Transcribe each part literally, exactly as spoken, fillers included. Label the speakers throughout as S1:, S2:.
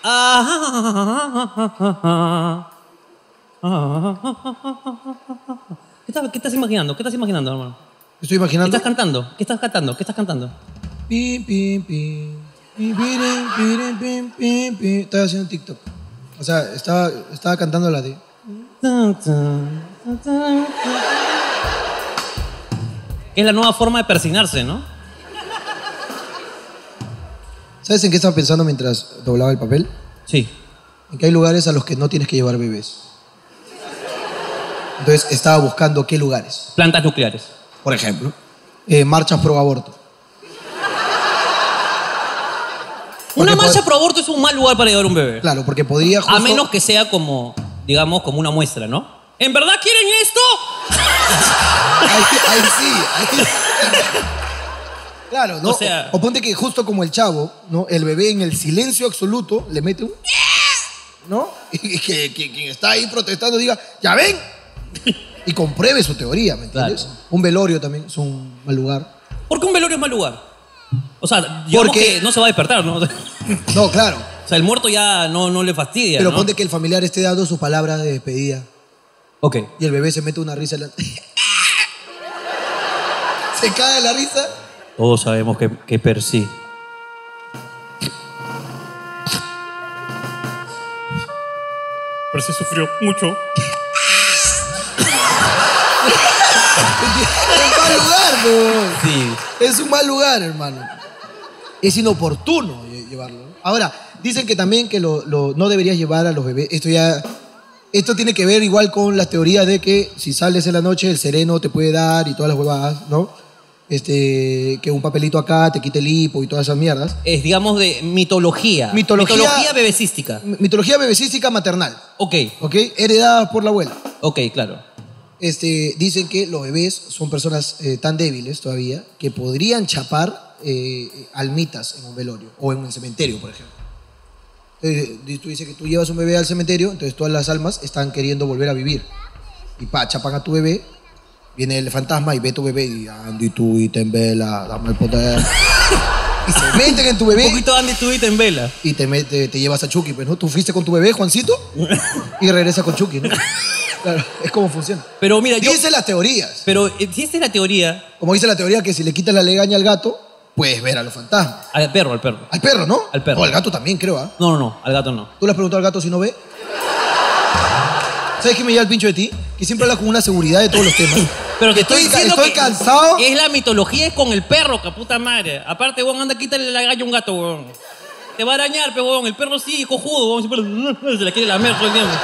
S1: ¿Qué estás, qué estás imaginando? ¿Qué estás imaginando, hermano?
S2: Estoy imaginando.
S1: ¿Qué estás cantando? ¿Qué estás cantando? ¿Qué estás cantando?
S2: Pim, pim, pim. Pim, pirim, pirim, pim, pim, pim. Estaba haciendo TikTok. O sea, estaba, estaba cantando la de...
S1: Es la nueva forma de persignarse, ¿no?
S2: ¿Sabes en qué estaba pensando mientras doblaba el papel?
S1: Sí.
S2: En que hay lugares a los que no tienes que llevar bebés. Entonces estaba buscando qué lugares.
S1: Plantas nucleares.
S2: Por ejemplo, eh, marchas pro aborto.
S1: Una
S2: Porque
S1: marcha
S2: pod-
S1: pro aborto es un mal lugar para llevar un bebé.
S2: Claro, porque podría justo...
S1: A menos que sea como, digamos, como una muestra, ¿no? ¿En verdad quieren esto?
S2: Ahí, ahí sí, ahí sí. Claro, ¿no?
S1: O sea-
S2: O ponte que justo como el chavo, ¿no? El bebé en el silencio absoluto le mete un... ¿no? Y que, que quien está ahí protestando diga, ¡ya ven! Y compruebe su teoría, ¿me entiendes?
S1: Claro.
S2: Un velorio también es un mal lugar.
S1: ¿Por qué un velorio es mal lugar? O sea, digamos
S2: Porque-
S1: que no se va a despertar, ¿no? O
S2: No, claro.
S1: sea, el muerto ya no, no le fastidia,
S2: Pero
S1: ¿no?
S2: ponte que el familiar esté dando sus palabras de despedida
S1: Ok.
S2: y el bebé se mete una risa en la... Se cae de la risa.
S1: Todos sabemos que, que Percy... Percy sufrió mucho.
S2: Es un mal lugar, ¿no?
S1: Sí.
S2: Es un mal lugar, hermano. Es inoportuno lle- llevarlo. Ahora, dicen que también que lo, lo- no deberías llevar a los bebés. Esto ya... Esto tiene que ver igual con las teorías de que si sales en la noche el sereno te puede dar y todas las huevadas, ¿no? Este, que un papelito acá te quite el hipo y todas esas mierdas.
S1: Es, digamos, de mitología.
S2: Mitología-
S1: Mitología bebecística.
S2: M- Mitología bebecística maternal,
S1: Ok.
S2: ¿ok? Heredada por la abuela.
S1: Ok, claro.
S2: Este, dicen que los bebés son personas eh, tan débiles todavía que podrían chapar eh, almitas en un velorio o en un cementerio, por ejemplo. Entonces, tú dices que tú llevas un bebé al cementerio, entonces todas las almas están queriendo volver a vivir. Y pa, chapan a tu bebé, viene el fantasma y ve a tu bebé y Andy, tú y ten vela, dame el poder. Y se meten en tu
S1: Un
S2: bebé
S1: poquito Andy Tubita en vela.
S2: y te, mete- te llevas a Chucky, pues, ¿no? Tú fuiste con tu bebé, Juancito, y regresas con Chucky, ¿no? Claro, es como funciona.
S1: Pero mira, yo...
S2: Dice las teorías.
S1: Pero eh, si esta es la teoría...
S2: Como dice la teoría que si le quitas la legaña al gato, puedes ver a los fantasmas.
S1: Al perro, al perro.
S2: Al perro, ¿no?
S1: Al perro.
S2: O al gato también, creo, ¿ah?
S1: No, no, no. Al gato no.
S2: ¿Tú le has preguntado al gato si no ve? ¿Sabes qué me lleva el pincho de ti? Que siempre habla con una seguridad de todos los temas.
S1: Pero te estoy,
S2: Estoy ca-
S1: diciendo
S2: estoy
S1: que
S2: cansado.
S1: Es la mitología, es con el perro, que puta madre. Aparte, weón, anda, quítale la galla a un gato, weón. Te va a arañar, pe, weón. El perro sí, cojudo, weón. Siempre se la quiere lamer todo el tiempo.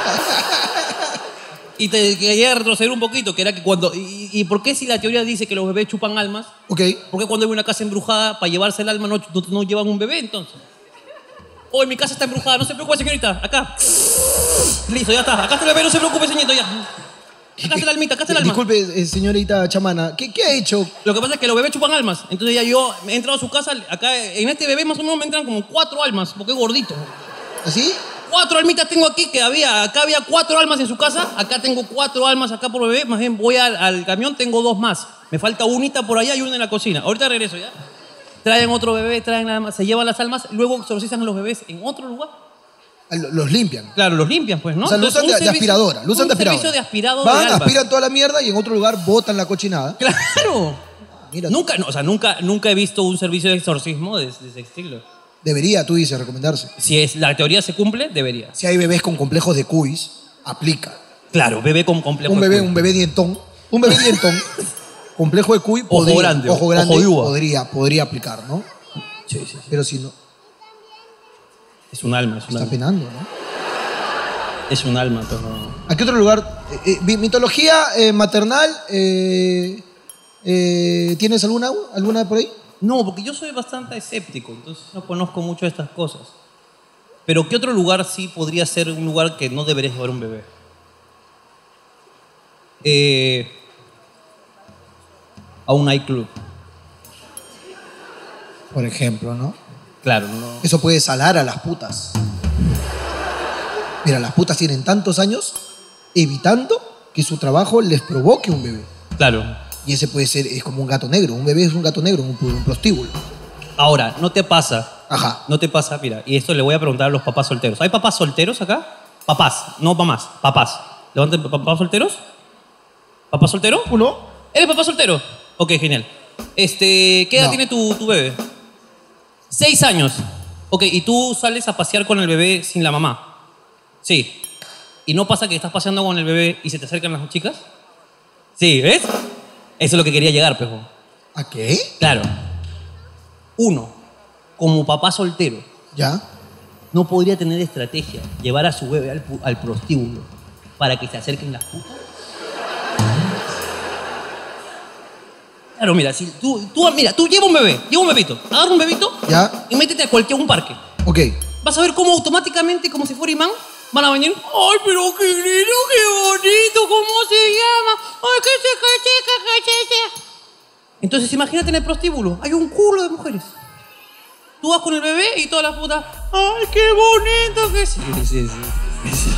S1: Y te quería retroceder un poquito, que era que cuando... Y, y por qué si la teoría dice que los bebés chupan almas?
S2: Ok.
S1: ¿Por qué cuando hay una casa embrujada, para llevarse el alma, no, no, no llevan un bebé, entonces? Oh, mi casa está embrujada, no se preocupe, señorita. Acá. Listo, ya está. Acá está el bebé, no se preocupe, señorito, ya. Acá está la almita, acá está el alma.
S2: Disculpe, eh, señorita chamana, ¿qué, ¿qué ha hecho?
S1: Lo que pasa es que los bebés chupan almas. Entonces ya yo he entrado a su casa, acá en este bebé más o menos me entran como cuatro almas, porque es gordito.
S2: ¿Así?
S1: Cuatro almitas tengo aquí que había, acá había cuatro almas en su casa, acá tengo cuatro almas acá por bebé, más bien voy al, al camión, tengo dos más. Me falta unita por allá y una en la cocina. Ahorita regreso ya. Traen otro bebé, traen nada más, se llevan las almas, luego exorcizan a los bebés en otro lugar.
S2: Ah, lo- Los limpian.
S1: Claro, los limpian, pues, ¿no?
S2: O sea, lo usan
S1: Entonces,
S2: de,
S1: un
S2: de
S1: servicio-
S2: aspiradora. Lo usan
S1: un
S2: de aspiradora.
S1: servicio de aspirado
S2: Van,
S1: de almas.
S2: aspiran toda la mierda y en otro lugar botan la cochinada.
S1: Claro.
S2: Mira,
S1: Nunca, no, o sea, nunca, nunca he visto un servicio de exorcismo de, de ese estilo.
S2: debería, tú dices, recomendarse.
S1: Si es, la teoría se cumple, debería.
S2: Si hay bebés con complejos de cuis, aplica.
S1: Claro, bebé con complejo.
S2: Un
S1: de
S2: bebé,
S1: culo.
S2: un bebé dientón. Un bebé dientón. Complejo de cuy,
S1: Ojo
S2: podría,
S1: grande,
S2: ojo grande,
S1: ojo de uva.
S2: podría, podría aplicar, ¿no?
S1: Sí, sí, sí.
S2: Pero si no,
S1: Es un alma, es un
S2: está
S1: alma.
S2: penando, ¿no?
S1: Es un alma, pero no.
S2: ¿A qué otro lugar? Eh, eh, mitología eh, maternal, eh, eh, ¿tienes alguna, alguna por ahí?
S1: No, porque yo soy bastante escéptico, entonces no conozco mucho de estas cosas. Pero ¿qué otro lugar sí podría ser un lugar que no deberías llevar un bebé? Eh, a un nightclub.
S2: Por ejemplo, ¿no?
S1: Claro, no.
S2: Eso puede salar a las putas. Mira, las putas tienen tantos años evitando que su trabajo les provoque un bebé.
S1: Claro.
S2: Y ese puede ser, es como un gato negro. Un bebé es un gato negro, un, un prostíbulo.
S1: Ahora, ¿no te pasa
S2: Ajá.
S1: ¿No te pasa? Mira, y esto le voy a preguntar a los papás solteros. ¿Hay papás solteros acá? Papás, no mamás, papás. Levanten, ¿papás solteros? ¿Papá soltero?
S2: ¿Uno?
S1: ¿Eres papá soltero? Ok, genial. Este, ¿qué edad
S2: No.
S1: tiene tu, tu bebé? Seis años. Ok, ¿y tú sales a pasear con el bebé sin la mamá? Sí. ¿Y no pasa que estás paseando con el bebé y se te acercan las chicas? Sí, ¿ves? Eso es lo que quería llegar, pejo.
S2: ¿A qué?
S1: Claro. Uno, como papá soltero,
S2: ¿Ya?
S1: no podría tener estrategia llevar a su bebé al, pu- al prostíbulo para que se acerquen las putas. Claro, mira, si tú, tú, mira, tú lleva un bebé, lleva un bebito, agarra un bebito
S2: ¿Ya?
S1: y métete a cualquier un parque.
S2: Ok.
S1: Vas a ver cómo automáticamente, como si fuera imán, van a venir. ¡Ay, pero qué lindo, qué bonito! ¿Cómo se llama? ¡Ay, qué se cacheca, cacheca! Entonces, imagínate en el prostíbulo, hay un culo de mujeres. Tú vas con el bebé y todas las putas. ¡Ay, qué bonito que sí! Sí, sí, sí.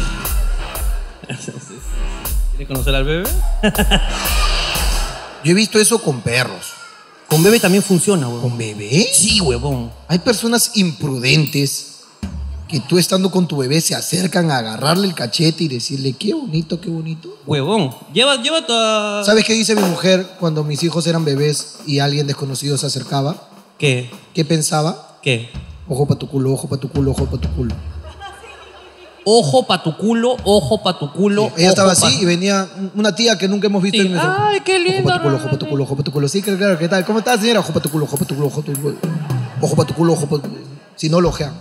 S1: ¿Quieres conocer al bebé?
S2: Yo he visto eso con perros.
S1: Con bebé también funciona, huevón.
S2: ¿Con bebé?
S1: Sí, huevón.
S2: Hay personas imprudentes que tú estando con tu bebé se acercan a agarrarle el cachete y decirle, qué bonito, qué bonito.
S1: Huevón. Lleva, lleva tu...
S2: ¿Sabes qué dice mi mujer cuando mis hijos eran bebés y alguien desconocido se acercaba?
S1: ¿Qué?
S2: ¿Qué pensaba?
S1: ¿Qué?
S2: Ojo pa' tu culo, ojo pa' tu culo, ojo pa' tu culo.
S1: Ojo pa' tu culo, ojo pa' tu culo.
S2: Ella estaba
S1: ojo pa'
S2: así y venía una tía que nunca hemos visto
S1: Sí.
S2: en nuestro-
S1: Ay, qué lindo.
S2: Ojo pa' tu culo, ojo pa' tu culo, ojo pa' tu culo. Sí, claro, claro, ¿qué tal? ¿Cómo estás, señora? Ojo pa' tu culo, ojo pa' tu culo, ojo pa' tu culo. Ojo pa' tu culo, ojo pa' tu culo. Si no, lo ojean.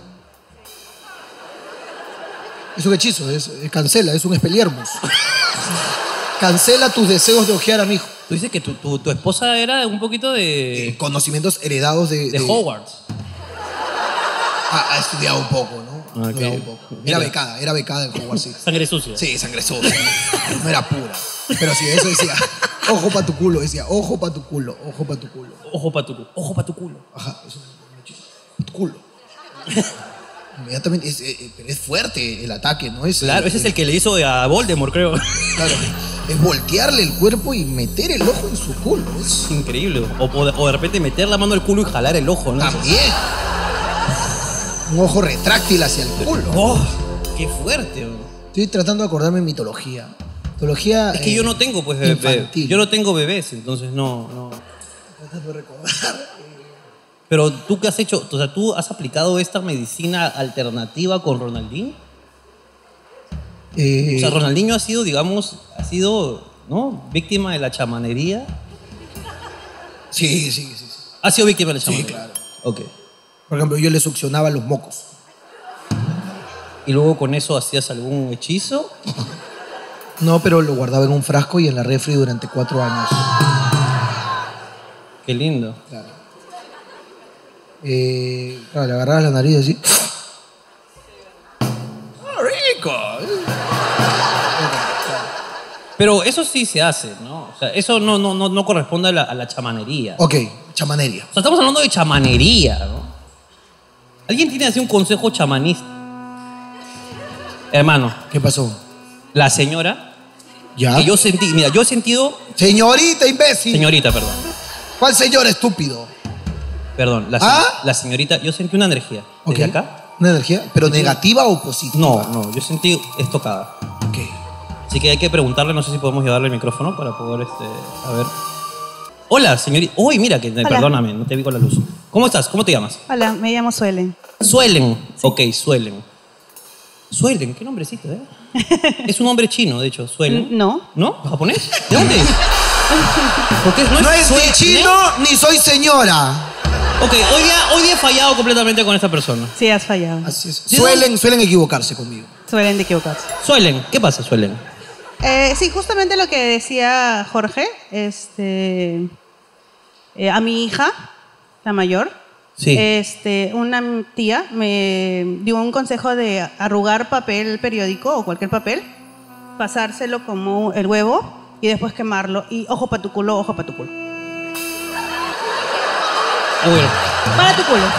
S2: Es un hechizo, es, es- cancela, es un espeliermos. Cancela tus deseos de ojear a mi hijo.
S1: Tú dices que tu, tu, tu esposa era un poquito de,
S2: Eh, conocimientos heredados de...
S1: de Hogwarts.
S2: Ha, ha estudiado un poco, ¿no? Ha
S1: Ok.
S2: estudiado un poco. Era
S1: Mira.
S2: becada, era becada en Hogwarts, sí.
S1: Sangre sucia.
S2: Sí, sangre sucia. No era pura. Pero sí, eso decía, ojo pa' tu culo, decía, ojo pa' tu culo, ojo pa' tu culo.
S1: Ojo pa' tu culo. Ojo pa' tu culo.
S2: Ajá, eso es tu culo. Inmediatamente, es, eh, eh, pero es fuerte el ataque, ¿no? Es,
S1: Claro,
S2: eh,
S1: ese es el que le hizo a Voldemort, creo.
S2: Claro, es voltearle el cuerpo y meter el ojo en su culo. Es
S1: Es increíble. O, o de, o de repente meter la mano al culo y jalar el ojo, ¿no?
S2: también un ojo retráctil hacia el culo.
S1: ¡Oh! ¡Qué fuerte! bro.
S2: Estoy tratando de acordarme de mitología. Mitología.
S1: Es que
S2: eh,
S1: yo no tengo, pues, bebé.
S2: infantil.
S1: Yo no tengo bebés, entonces no, no.
S2: Tratando de recordar.
S1: Pero tú qué has hecho, o sea, tú has aplicado esta medicina alternativa con Ronaldinho.
S2: Eh,
S1: O sea, Ronaldinho ha sido, digamos, ha sido, ¿no? Víctima de la chamanería.
S2: sí, sí, sí, sí.
S1: Ha sido víctima de la
S2: Sí,
S1: chamanería.
S2: claro.
S1: Ok.
S2: Por ejemplo, yo le succionaba los mocos.
S1: Y luego con eso hacías algún hechizo.
S2: No, pero lo guardaba en un frasco y en la refri durante cuatro años.
S1: Qué lindo.
S2: Claro. Eh, claro, le agarrabas la nariz así. ¡Ah, rico!
S1: Pero eso sí se hace, ¿no? O sea, eso no, no, no, no corresponde a la, a la chamanería.
S2: Ok, chamanería.
S1: O sea, estamos hablando de chamanería, ¿no? ¿Alguien tiene así un consejo chamanista? Hermano,
S2: ¿Qué pasó?
S1: la señora,
S2: ¿Ya?
S1: que yo sentí, mira, yo he sentido,
S2: Señorita imbécil.
S1: señorita, perdón,
S2: ¿Cuál señor estúpido?
S1: perdón, la, se-
S2: ¿Ah?
S1: la señorita, yo sentí una energía. ¿Desde
S2: Ok.
S1: acá?
S2: ¿Una energía? ¿Pero negativa o positiva?
S1: No, no, yo sentí estocada.
S2: Ok.
S1: Así que hay que preguntarle, no sé si podemos llevarle el micrófono para poder, este, a ver. Hola, señorita. Uy, mira, que
S3: Hola.
S1: perdóname, no te vi con la luz. ¿Cómo estás? ¿Cómo te llamas?
S3: Hola, me llamo Suelen.
S1: Suelen. Ok, Suelen. Suelen, qué nombrecito, ¿eh? Es un nombre chino, de hecho, Suelen.
S3: No.
S1: ¿No? ¿Japonés? ¿De dónde es? Porque no es,
S2: No es
S1: Suelen,
S2: ni chino ni soy señora.
S1: ¿eh? Ok, hoy día, hoy día he fallado completamente con esta persona.
S3: Sí, has fallado.
S2: Así es.
S1: ¿De
S2: Suelen, suelen equivocarse conmigo.
S3: Suelen de equivocarse.
S1: Suelen, ¿qué pasa, Suelen?
S3: Eh, sí, justamente lo que decía Jorge, este, eh, a mi hija, la mayor,
S1: Sí.
S3: este, una tía me dio un consejo de arrugar papel periódico o cualquier papel, pasárselo como el huevo y después quemarlo y ojo para tu culo, ojo para tu culo.
S1: Uy,
S3: Para tu culo.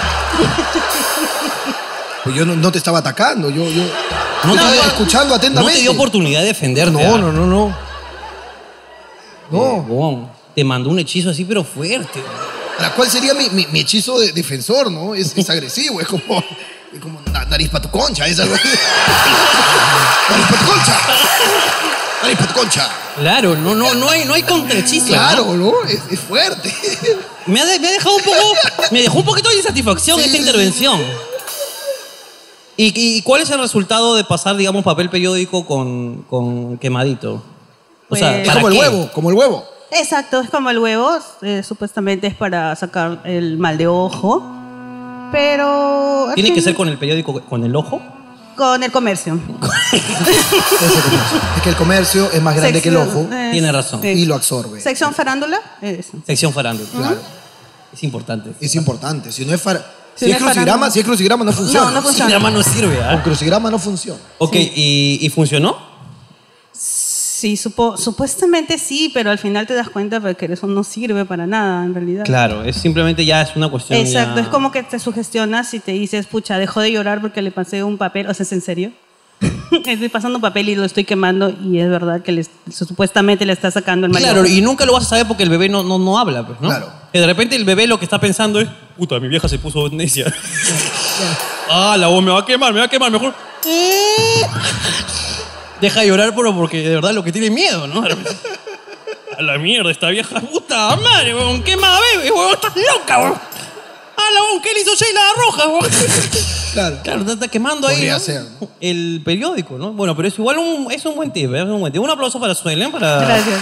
S2: Pues yo no, no te estaba atacando, yo, yo
S1: no
S2: yo
S1: te
S2: estaba
S1: dio-
S2: escuchando
S1: no
S2: atentamente.
S1: te dio oportunidad de defenderte.
S2: No,
S1: ¿ah?
S2: no, no, no. No.
S1: Huevón, te mandó un hechizo así, pero fuerte.
S2: Ahora, ¿cuál sería mi, mi, mi hechizo de defensor, no? Es, es agresivo, es como, es como na- nariz pa' tu concha, es algo así. Nariz pa' tu concha. Nariz pa' tu concha.
S1: Claro, no, no, no hay, no hay contrahechizo.
S2: Claro, ¿no? Es, es fuerte.
S1: Me ha, de- me ha dejado un poco. Me dejó un poquito de insatisfacción
S2: Sí,
S1: esta
S2: sí,
S1: intervención. ¿Y, y, y cuál es el resultado de pasar, digamos, papel periódico con, con quemadito? O sea,
S3: Pues-
S2: Es
S1: ¿para
S2: como el
S1: qué?
S2: huevo, como el huevo.
S3: Exacto, es como el huevo, eh, supuestamente es para sacar el mal de ojo, pero... al
S1: ¿Tiene que
S3: fin-
S1: ser con el periódico con el ojo?
S3: Con el comercio.
S2: Ese comercio. Es que el comercio es más grande que el ojo
S3: Eh,
S1: Tiene razón.
S3: sí.
S2: y lo absorbe.
S3: Sección farándula, eso.
S1: Sección farándula.
S2: Claro.
S1: Es importante.
S2: Es importante. Si no es, far... si
S3: Si
S2: es
S3: no es
S2: crucigrama,
S3: farándula.
S2: si es crucigrama no funciona.
S3: No, no
S1: Sí,
S3: funciona.
S1: mi hermano sirve,
S2: Con
S1: ¿ah?
S2: crucigrama no funciona.
S1: Ok, ¿y, ¿y funcionó?
S3: Sí, supo- supuestamente sí, pero al final te das cuenta de que eso no sirve para nada, en realidad.
S1: Claro, es simplemente ya es una cuestión.
S3: Exacto,
S1: ya-
S3: es como que te sugestionas y te dices, pucha, dejó de llorar porque le pasé un papel, o sea, ¿es en serio? Estoy pasando papel y lo estoy quemando y es verdad que le, supuestamente le está sacando el mal.
S1: Claro, y nunca lo vas a saber porque el bebé no, no, no habla, pues, ¿no?
S2: Claro.
S1: Que de repente el bebé lo que está pensando es, puta, mi vieja se puso necia. Ah, la voz me va a quemar, me va a quemar, mejor. Deja de llorar, pero porque de verdad lo que tiene miedo, ¿no? A la mierda, esta vieja puta madre, weón, quema bebé, weón, estás loca, weón. Ah, la weón, ¿qué le hizo Sheila Roja, weón?
S2: Claro.
S1: Claro, está, está quemando ahí,
S2: Podría
S1: ¿no?
S2: ser, ¿no?
S1: El periódico, ¿no? Bueno, pero es igual un, es un buen tip, ¿eh? Es un buen tip. Un aplauso para Suelen, para...
S3: Gracias.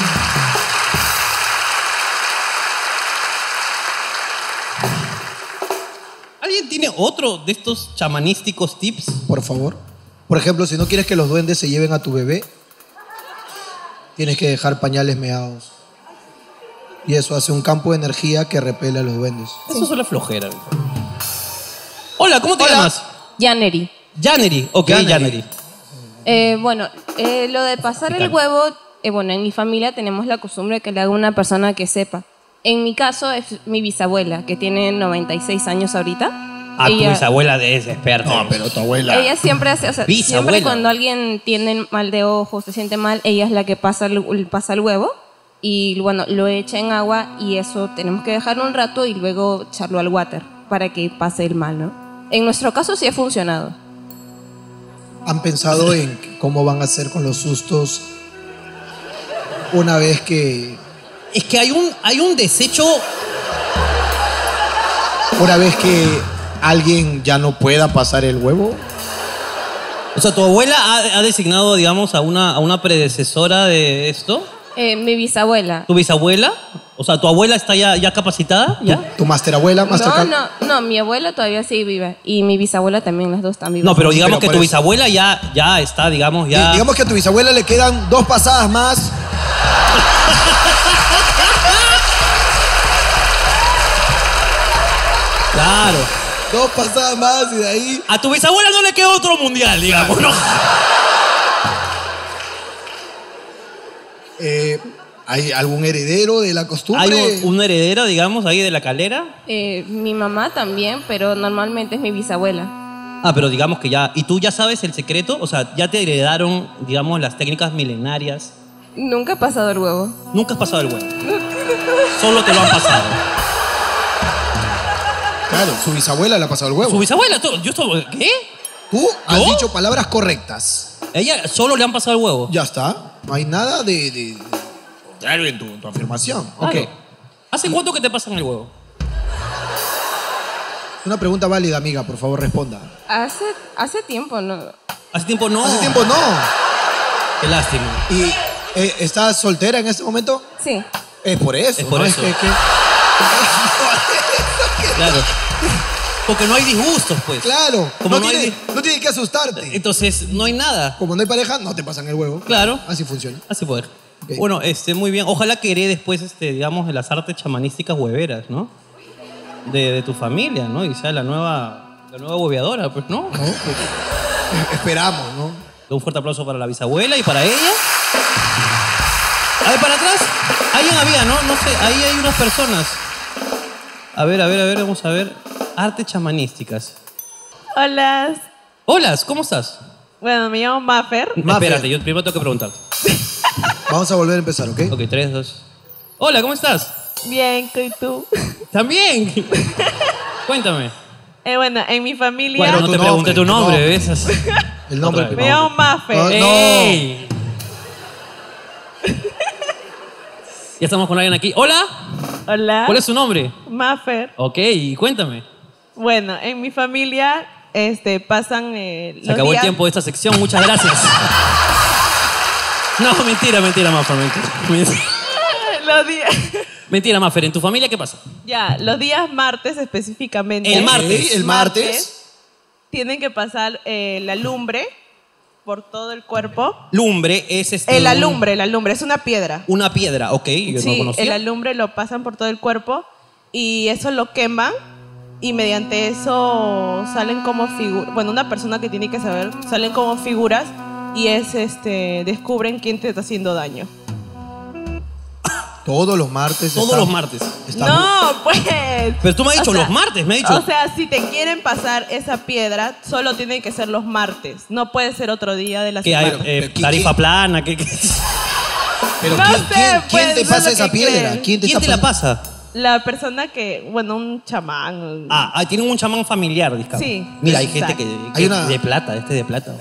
S1: ¿Alguien tiene otro de estos chamanísticos tips?
S2: Por favor. Por ejemplo, si no quieres que los duendes se lleven a tu bebé, tienes que dejar pañales meados. Y eso hace un campo de energía que repele a los duendes.
S1: Eso es la flojera. ¿no? Hola, ¿cómo te
S2: Hola.
S1: llamas?
S4: Janeri.
S1: Janeri. Ok,
S2: Janeri.
S1: Janeri.
S4: Eh, bueno, eh, lo de pasar el
S1: Explicar.
S4: huevo, eh, bueno, en mi familia tenemos la costumbre de que le haga una persona que sepa. En mi caso es mi bisabuela, que tiene noventa y seis años ahorita.
S1: Ah, tu
S4: ella,
S1: bisabuela es experta.
S2: No, pero tu abuela.
S4: ella siempre hace, o sea,
S1: Bisabuela.
S4: siempre cuando alguien tiene mal de ojo, se siente mal, ella es la que pasa el, pasa el huevo y bueno, lo echa en agua y eso tenemos que dejarlo un rato y luego echarlo al water para que pase el mal, ¿no? En nuestro caso sí ha funcionado.
S2: ¿Han pensado en cómo van a hacer con los sustos una vez que
S1: Es que hay un, hay un desecho...
S2: una vez que alguien ya no pueda pasar el huevo?
S1: O sea, ¿tu abuela ha, ha designado, digamos, a una, a una predecesora de esto?
S4: Eh, mi bisabuela.
S1: ¿Tu bisabuela? O sea, ¿tu abuela está ya, ya capacitada? ¿Ya?
S2: ¿Tu master abuela, master
S4: No,
S2: cal-
S4: no, no, mi abuela todavía sigue viva y mi bisabuela también, las dos están vivas.
S1: No, pero digamos
S2: Pero
S1: que
S2: por
S1: tu
S2: eso.
S1: bisabuela ya, ya está, digamos, ya...
S2: Di- Digamos que a tu bisabuela le quedan dos pasadas más.
S1: Claro.
S2: Dos pasadas más y de ahí.
S1: A tu bisabuela no le queda otro mundial, digamos, ¿no?
S2: eh, ¿Hay algún heredero de la costumbre?
S1: Hay un, una heredera, digamos, ahí de la calera.
S4: Eh, mi mamá también, pero normalmente es mi bisabuela.
S1: Ah, pero digamos que ya... ¿Y tú ya sabes el secreto? O sea, ya te heredaron, digamos, las técnicas milenarias.
S4: Nunca he pasado el huevo.
S1: Nunca has pasado el huevo. Solo te lo han pasado.
S2: Claro, su bisabuela le ha pasado el huevo.
S1: Su bisabuela, tú- yo estoy- ¿qué?
S2: Tú has
S1: ¿Yo?
S2: dicho palabras correctas.
S1: Ella solo le han pasado el huevo.
S2: Ya está. No hay nada de, de- de contrario en tu, tu afirmación.
S1: Claro.
S2: Ok.
S1: ¿Hace cuánto que te pasan el huevo?
S2: Una pregunta válida, amiga, por favor, responda.
S4: Hace, hace tiempo, ¿no?
S1: Hace tiempo no.
S2: Hace tiempo no.
S1: Qué lástima.
S2: ¿Y eh, estás soltera en este momento?
S4: Sí.
S2: Es por eso.
S1: Es por
S2: ¿no?
S1: eso.
S2: que, que-
S1: Claro. Porque no hay disgustos, pues.
S2: claro.
S1: Como
S2: no,
S1: no hay
S2: tiene,
S1: di-
S2: no tiene que asustarte.
S1: Entonces, no hay nada.
S2: Como no hay pareja, no te pasan el huevo.
S1: Claro.
S2: Así funciona.
S1: Así puede.
S2: Ok.
S1: Bueno, este, muy bien. Ojalá que herede después, este, digamos, de las artes chamanísticas hueveras, ¿no? De, de tu familia, ¿no? Y sea la nueva, la nueva hueveadora, pues, ¿no?
S2: ¿No? Pues, eh, esperamos, ¿no?
S1: Un fuerte aplauso para la bisabuela y para ella. A ver, para atrás. Alguien había, ¿no? No sé, ahí hay unas personas. A ver, a ver, a ver, vamos a ver. Artes chamanísticas.
S5: Hola.
S1: Hola, ¿cómo estás?
S5: Bueno, me llamo Maffer.
S2: Maffer.
S1: Espérate, yo primero tengo que preguntar.
S2: Vamos a volver a empezar, ¿ok?
S1: Ok, tres, dos. Hola, ¿cómo estás?
S5: Bien, ¿y tú?
S1: También. Cuéntame.
S5: Eh, bueno, en mi familia
S1: Bueno, no
S2: tu
S1: te
S2: nombre,
S1: pregunté tu
S2: tu
S1: nombre,
S2: nombre.
S1: ¿ves?
S2: El nombre.
S1: Otra
S5: me
S1: vez.
S5: llamo Maffer.
S2: No, no.
S1: ¡Ey! Ya estamos con alguien aquí. Hola,
S5: Hola.
S1: ¿cuál es su nombre?
S5: Maffer.
S1: Ok, y cuéntame.
S5: Bueno, en mi familia este, pasan eh,
S1: Se
S5: los
S1: acabó el
S5: días-
S1: tiempo de esta sección, muchas gracias. No, mentira, mentira, Maffer, mentira. Mentira,
S5: los días...
S1: mentira, Maffer, ¿en tu familia qué pasa?
S5: Ya, los días martes específicamente.
S1: El
S2: Ok,
S1: martes.
S2: El martes.
S5: Tienen que pasar eh, la lumbre por todo el cuerpo.
S1: Lumbre es este.
S5: El
S1: un-
S5: alumbre, la lumbre, es una piedra.
S1: Una piedra, ok, yo no
S5: Sí,
S1: conocía.
S5: el alumbre lo pasan por todo el cuerpo y eso lo queman y mediante eso salen como figuras, bueno, una persona que tiene que saber, salen como figuras y es este descubren quién te está haciendo daño.
S2: Todos los martes.
S1: Todos
S2: está-
S1: los martes.
S2: está-
S5: No, pues.
S1: Pero tú me has dicho
S5: O sea,
S1: los martes, me has dicho.
S5: O sea, si te quieren pasar esa piedra, solo tienen que ser los martes. No puede ser otro día de la
S1: ¿Qué hay?
S5: semana.
S1: Eh,
S2: Pero ¿qué-
S1: tarifa
S2: qué?
S1: plana, ¿qué, qué?
S2: Pero
S5: No
S2: ¿quién,
S5: sé,
S2: quién-
S5: pues,
S2: quién te
S5: eso es
S2: pasa
S5: lo
S2: esa
S5: que
S2: piedra?
S5: creen.
S2: ¿Quién te,
S1: ¿Quién te
S2: está
S1: la
S2: pasando?
S1: pasa?
S5: La persona que, bueno, un chamán.
S1: Ah, ah, tienen un chamán familiar, disculpa.
S5: Sí,
S1: Mira, hay gente
S5: exacto.
S1: que, que
S2: Hay una-
S1: de plata, este de plata.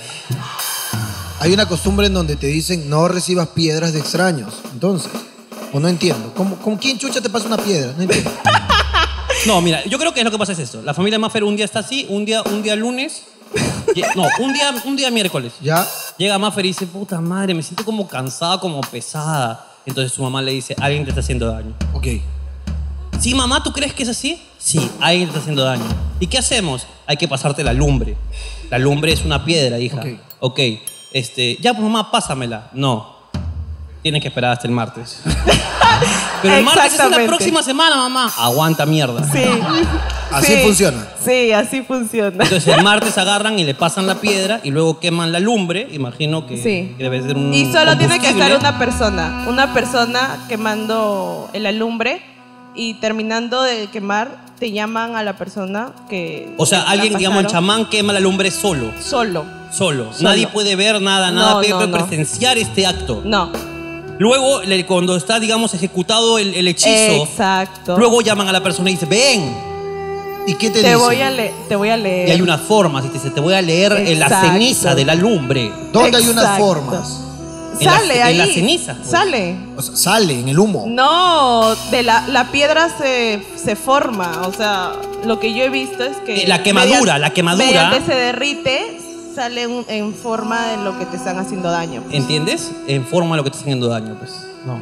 S2: Hay una costumbre en donde te dicen no recibas piedras de extraños. Entonces, o no entiendo. ¿Cómo, ¿Con quién chucha te pasa una piedra? No entiendo.
S1: No, mira, yo creo que lo que pasa es esto. La familia Maffer un día está así, un día, un día lunes. lle- No, un día, un día miércoles.
S2: ¿Ya?
S1: Llega Maffer y dice, puta madre, me siento como cansada, como pesada. Entonces su mamá le dice, alguien te está haciendo daño.
S2: Ok.
S1: Sí, mamá, ¿tú crees que es así? Sí, alguien te está haciendo daño. ¿Y qué hacemos? Hay que pasarte la lumbre. La lumbre es una piedra, hija.
S2: Ok.
S1: Ok. Este, ya, pues mamá, pásamela. No. Tienes que esperar hasta el martes. Pero el martes es la
S5: Exactamente.
S1: próxima semana, mamá. Aguanta mierda.
S5: Sí.
S2: Así
S5: Sí.
S2: funciona.
S5: Sí, así funciona.
S1: Entonces el martes agarran y le pasan la piedra y luego queman la lumbre. Imagino que,
S5: Sí.
S1: que debe ser un
S5: Y solo tiene que
S1: combustible.
S5: estar una persona. Una persona quemando el alumbre y terminando de quemar, te llaman a la persona que.
S1: O sea,
S5: que la
S1: alguien, digamos, el
S5: pasaron.
S1: chamán quema la lumbre solo.
S5: Solo.
S1: Solo.
S5: Solo.
S1: Nadie puede ver nada, nada
S5: No,
S1: puede
S5: no, no.
S1: presenciar este acto.
S5: No.
S1: Luego, le- cuando está, digamos, ejecutado el, el hechizo,
S5: Exacto.
S1: luego llaman a la persona y dice, ven.
S2: ¿Y qué te,
S5: te
S2: dicen?
S5: voy a leer. Te voy a leer.
S1: Y hay unas formas, y te dice, te voy a leer en la
S5: Exacto.
S1: ceniza de la lumbre.
S2: ¿Dónde hay unas
S5: Exacto.
S2: formas?
S1: En la-
S5: Sale
S1: en
S5: ahí.
S1: la ceniza, pues.
S5: Sale.
S2: O sea, sale en el humo.
S5: No, de la, la piedra se, se forma. O sea, lo que yo he visto es que.
S1: Eh, la quemadura,
S5: mediante-
S1: la quemadura.
S5: Mediante se derrite, sale un- en forma de lo que te están haciendo daño.
S1: ¿Entiendes? En forma de lo que te está haciendo daño, pues. No.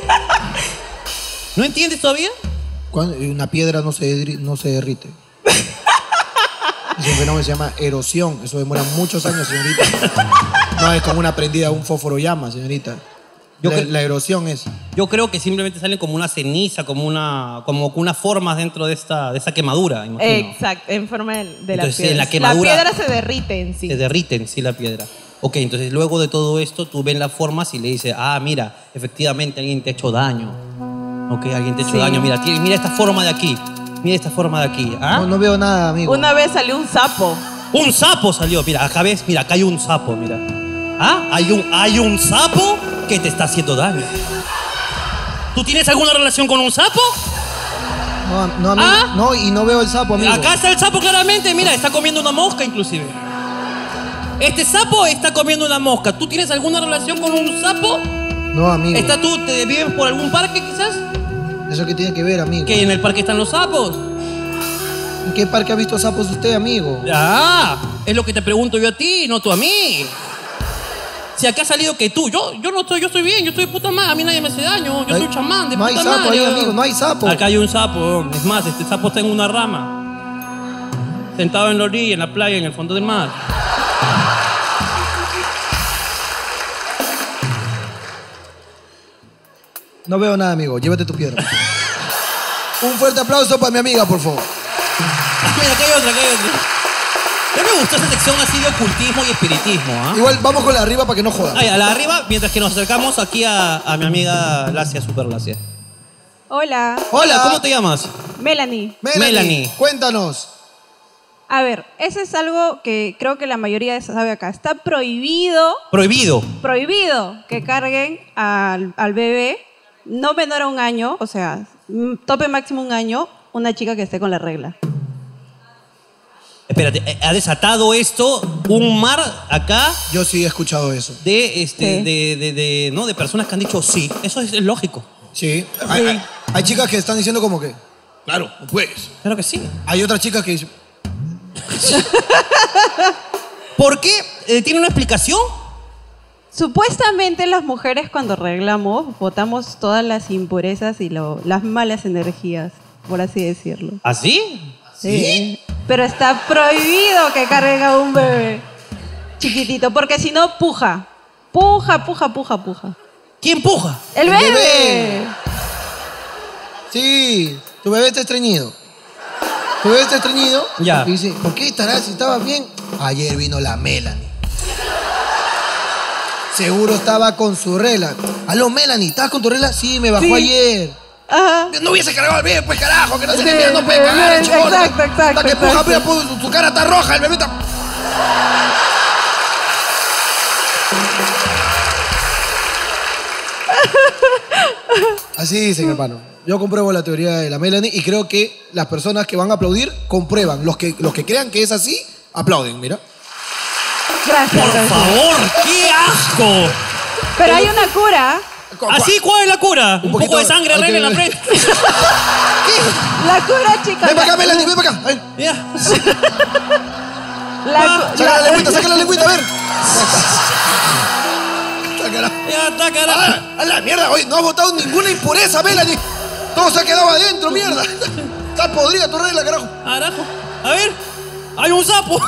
S1: ¿No entiendes todavía?
S2: Cuando una piedra no se, derri- no se derrite. Ese fenómeno se llama erosión. Eso demora muchos años, señorita. No es como una prendida, un fósforo llama, señorita.
S1: Yo
S2: la,
S1: cre-
S2: la erosión es.
S1: Yo creo que simplemente salen como una ceniza, como una, como unas formas dentro de esta, de esta quemadura, imagino.
S5: Exacto, en forma de, de la
S1: Entonces,
S5: piedra.
S1: en la quemadura-
S5: piedra se derrite en sí.
S1: Se derriten, sí, la piedra. Ok, entonces luego de todo esto, tú ves las formas y le dices, ah, mira, efectivamente alguien te ha hecho daño. Ok, alguien te ha hecho
S5: Sí.
S1: daño. Mira, tiene- mira esta forma de aquí. Mira esta forma de aquí. ¿Ah?
S2: No, no veo nada, amigo.
S5: Una vez salió un sapo.
S1: Un sapo salió. Mira, acá ves, mira, acá hay un sapo, mira. ¿Ah? Hay un, hay un sapo que te está haciendo daño. ¿Tú tienes alguna relación con un sapo?
S2: No, no, amigo.
S1: ¿Ah?
S2: No, y no veo el sapo, amigo.
S1: Acá está el sapo claramente, mira, está comiendo una mosca inclusive. Este sapo está comiendo una mosca. ¿Tú tienes alguna relación con un sapo?
S2: No, amigo.
S1: ¿Está tú, te vives por algún parque quizás?
S2: ¿Eso qué tiene que ver, amigo?
S1: ¿Que en el parque están los sapos?
S2: ¿En qué parque ha visto sapos usted, amigo?
S1: Ah, es lo que te pregunto yo a ti, no tú a mí. Si acá ha salido que tú, yo, yo no estoy, yo estoy bien, yo estoy de puta madre, a mí nadie me hace daño, yo
S2: Ay,
S1: soy chamán de
S2: no hay
S1: puta
S2: sapo
S1: madre.
S2: ahí,
S1: yo.
S2: amigo, no hay sapo.
S1: Acá hay un sapo, es más, este sapo está en una rama, sentado en la orilla, en la playa, en el fondo del mar.
S2: No veo nada, amigo. Llévate tu piedra. Un fuerte aplauso para mi amiga, por favor.
S1: Ah, mira, acá hay otra, acá hay otra. A mí me gustó esa sección así de ocultismo y espiritismo, ¿ah?
S2: Igual vamos con la arriba para que no joda.
S1: Ay, a la arriba, mientras que nos acercamos aquí a, a mi amiga Lacia, Super Lacia.
S6: Hola,
S2: Hola.
S1: ¿Cómo te llamas?
S6: Melanie.
S2: Melanie,
S1: Melanie.
S2: cuéntanos.
S6: A ver, eso es algo que creo que la mayoría sabe acá. Está prohibido,
S1: Prohibido.
S6: prohibido que carguen al, al bebé no menor a un año, o sea, mm, tope máximo un año, una chica que esté con la regla.
S1: Espérate, eh, ha desatado esto un mar acá
S2: Yo sí he escuchado eso.
S1: de, este,
S6: Sí.
S1: de, de, de- ¿no? de personas que han dicho sí. Eso es, es lógico.
S2: Sí. Hay, hay- hay chicas que están diciendo como que, claro, no puedes.
S1: Claro que sí.
S2: Hay otras chicas que dicen,
S1: ¿Por qué? Eh, ¿Tiene una explicación?
S6: Supuestamente las mujeres cuando arreglamos botamos todas las impurezas y lo- las malas energías, por así decirlo.
S1: ¿Así?
S6: Sí. Pero está prohibido que carguen a un bebé chiquitito, porque si no, puja. Puja, puja, puja, puja.
S1: ¿Quién puja?
S6: ¡El
S2: El
S6: bebé!
S2: bebé. sí, tu bebé está estreñido. Tu bebé está estreñido.
S1: Ya.
S2: Y dice, ¿por qué estarás si estabas bien? Ayer vino la Melanie. Seguro estaba con su regla. Aló, Melanie, ¿estabas con tu regla? Sí, me bajó
S6: Sí.
S2: ayer.
S6: Ajá.
S2: No hubiese cargado al bebé, pues carajo, que no se
S6: Sí,
S2: le mira, no puede
S6: sí,
S2: cagar el
S6: sí,
S2: chibolo.
S6: exacto, exacto,
S2: Hasta que puja,
S6: exacto.
S2: mira, pues, su, su cara está roja, el bebé está... Así dicen, hermano. Yo compruebo la teoría de la Melanie y creo que las personas que van a aplaudir comprueban. Los que, los que crean que es así, aplauden, mira.
S6: Gracias.
S1: Por
S6: gracias.
S1: favor, qué asco.
S6: Pero hay una cura.
S1: ¿Así cuál es la cura? Un,
S2: poquito-
S1: poco de sangre
S2: hay
S1: reina en
S2: que-
S1: la frente.
S6: La cura, chicos.
S2: Ven para acá, Melanie, ven para acá. Ven.
S1: Ya.
S6: La,
S1: Ah,
S6: cu-
S2: Saca la
S6: la-
S2: lengüita, saca la lengüita, a ver. Sácala.
S1: Ya está, carajo.
S2: ¡A la, a la mierda! Oye, no has botado ninguna impureza, Melanie. Todo se ha quedado adentro, mierda. Está podrida tu regla, carajo.
S1: Carajo. A ver. Hay un sapo.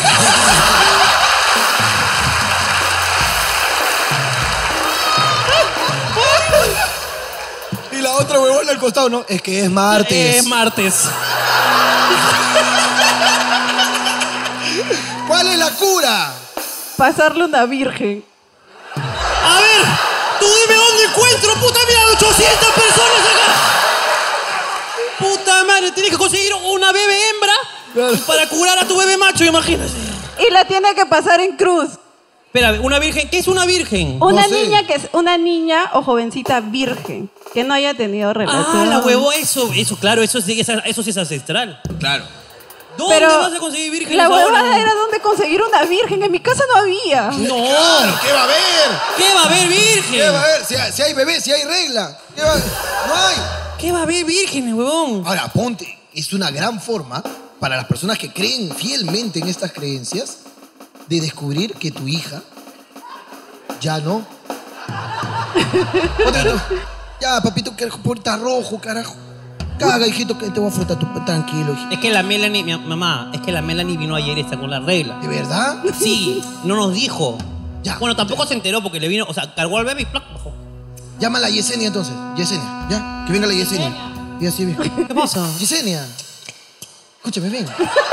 S2: Y la otra huevona al costado, ¿no? Es que es martes.
S1: Es martes.
S2: ¿Cuál es la cura?
S6: pasarle una virgen.
S1: A ver, tú dime dónde encuentro, puta, mira, ochocientas personas acá. Puta madre, tienes que conseguir una bebé hembra para curar a tu bebé macho, imagínate.
S6: Y la tiene que pasar en cruz.
S1: Espera, una virgen, ¿qué es una virgen?
S6: Una
S2: sé.
S6: niña que es una niña o jovencita virgen que no haya tenido relación.
S1: Ah, la huevo, eso, eso, claro, eso sí, esa- eso sí es ancestral.
S2: Claro.
S1: ¿Dónde
S6: Pero
S1: vas a conseguir virgen?
S6: la huevada era dónde conseguir una virgen. En mi casa no había.
S1: No,
S2: Claro, ¿qué va a haber?
S1: ¿qué va a haber virgen?
S2: ¿Qué va a haber? Si hay, si hay bebé, si hay regla. ¿Qué va a haber? No hay.
S1: ¿Qué va a haber virgen, huevón?
S2: Ahora, ponte, es una gran forma para las personas que creen fielmente en estas creencias de descubrir que tu hija ya no. Ponte tú, ya, papito, que está rojo, carajo. Caga, hijito, que te voy a frotar tu tranquilo, hijito.
S1: Es que la Melanie, mi mamá, es que la Melanie vino ayer y está con la regla.
S2: ¿De verdad?
S1: Sí, no nos dijo.
S2: Ya.
S1: Bueno, tampoco se enteró porque le vino, o sea, cargó al bebé y ¡plac! Bajó.
S2: Llámala a Yesenia entonces. Yesenia, ¿ya? Que venga la Yesenia. Y así, viejo.
S1: ¿Qué pasa?
S2: Yesenia. Escúchame, ven.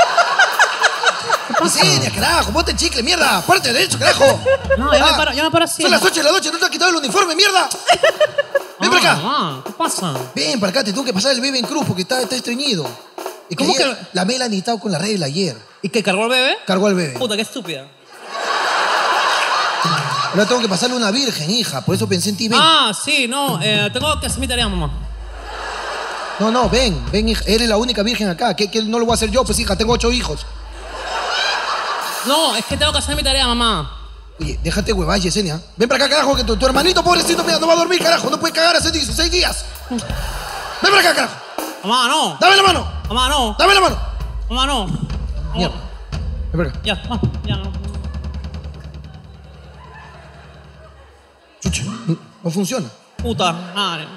S2: Yesenia, carajo, ponte el chicle, mierda. Párate derecho, carajo.
S1: No, ya me
S2: Ah,
S1: paro, ya me paro así.
S2: Son las ocho de la noche, no te has quitado el uniforme, mierda. Ven para acá.
S1: Ah, ¿qué pasa?
S2: Ven para acá, te tengo que pasar el bebé en cruz porque está, está estreñido. Y que
S1: ¿Cómo
S2: ayer
S1: que-
S2: la Melanie estaba con la regla ayer.
S1: ¿Y que cargó al bebé?
S2: Cargó al bebé.
S1: Puta, qué estúpida.
S2: Ahora tengo que pasarle una virgen, hija. Por eso pensé en ti, ven.
S1: Ah, sí, no, eh, tengo que hacer mi tarea, mamá.
S2: No, no, ven, ven, hija. Eres la única virgen acá. ¿Qué, qué no lo voy a hacer yo? Pues, hija, tengo ocho hijos.
S1: No, es que tengo que hacer mi tarea, mamá.
S2: Oye, déjate huevas, Yesenia. Ven para acá, carajo, que tu, tu hermanito pobrecito, mira, no va a dormir, carajo. No puede cagar hace dieciséis días. Ven para acá, carajo.
S1: Mamá, no.
S2: Dame la mano.
S1: Mamá, no.
S2: Dame la mano.
S1: Mamá, no.
S2: Mierda. Ven para acá.
S1: Ya, mamá, ya, no.
S2: Chucha, no, no funciona.
S1: Puta madre.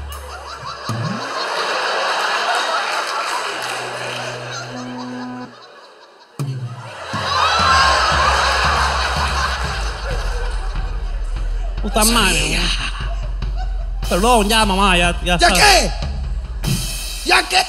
S1: Puta madre. Perdón, ya, mamá, ya, ya.
S2: ¿Ya
S1: sabes.
S2: qué? ¿Ya qué?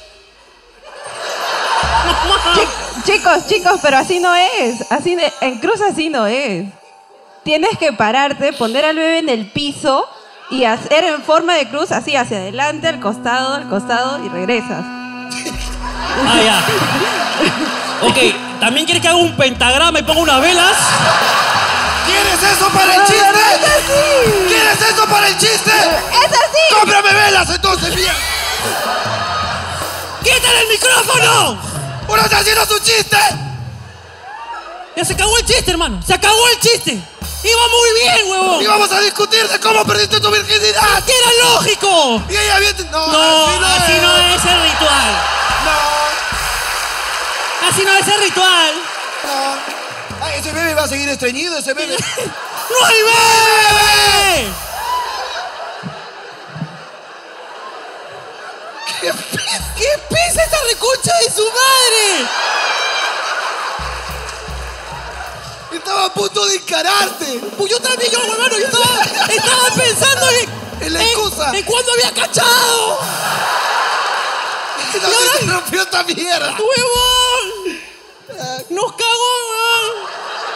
S6: Chicos, chicos, pero así no es. Así de- en cruz así no es. Tienes que pararte, poner al bebé en el piso y hacer en forma de cruz así hacia adelante, al costado, al costado y regresas.
S1: Ah, ya. Ok, ¿también quieres que haga un pentagrama y ponga unas velas?
S2: ¿Quieres eso para el
S6: No,
S2: chiste?
S6: no, no es así.
S2: ¿Quieres eso para el chiste?
S6: ¡Es así!
S2: ¡Cómprame velas entonces, mierda!
S1: ¡Quítale el micrófono!
S2: ¡Uno está haciendo su chiste!
S1: Ya se acabó el chiste, hermano. Se acabó el chiste. Iba muy bien, huevón.
S2: Y vamos a discutir de cómo perdiste tu virginidad.
S1: ¡Que era lógico!
S2: Y ella viene... No,
S1: No,
S2: así no,
S1: así
S2: es.
S1: no es el ritual.
S2: No,
S1: Así no es el ritual.
S2: no. Ay, ese bebé va a seguir estreñido, ese bebé.
S1: ¡No hay bebé!
S2: ¿Qué pesa?
S1: ¿Qué pesa esa reconcha de su madre?
S2: Estaba a punto de encararte.
S1: Pues yo también, yo, hermano, yo estaba, estaba pensando en...
S2: En la excusa.
S1: En, en cuándo había cachado.
S2: ¿Y dónde se rompió esta mierda?
S1: ¡Huevón! ¡Nos cagó, huevón!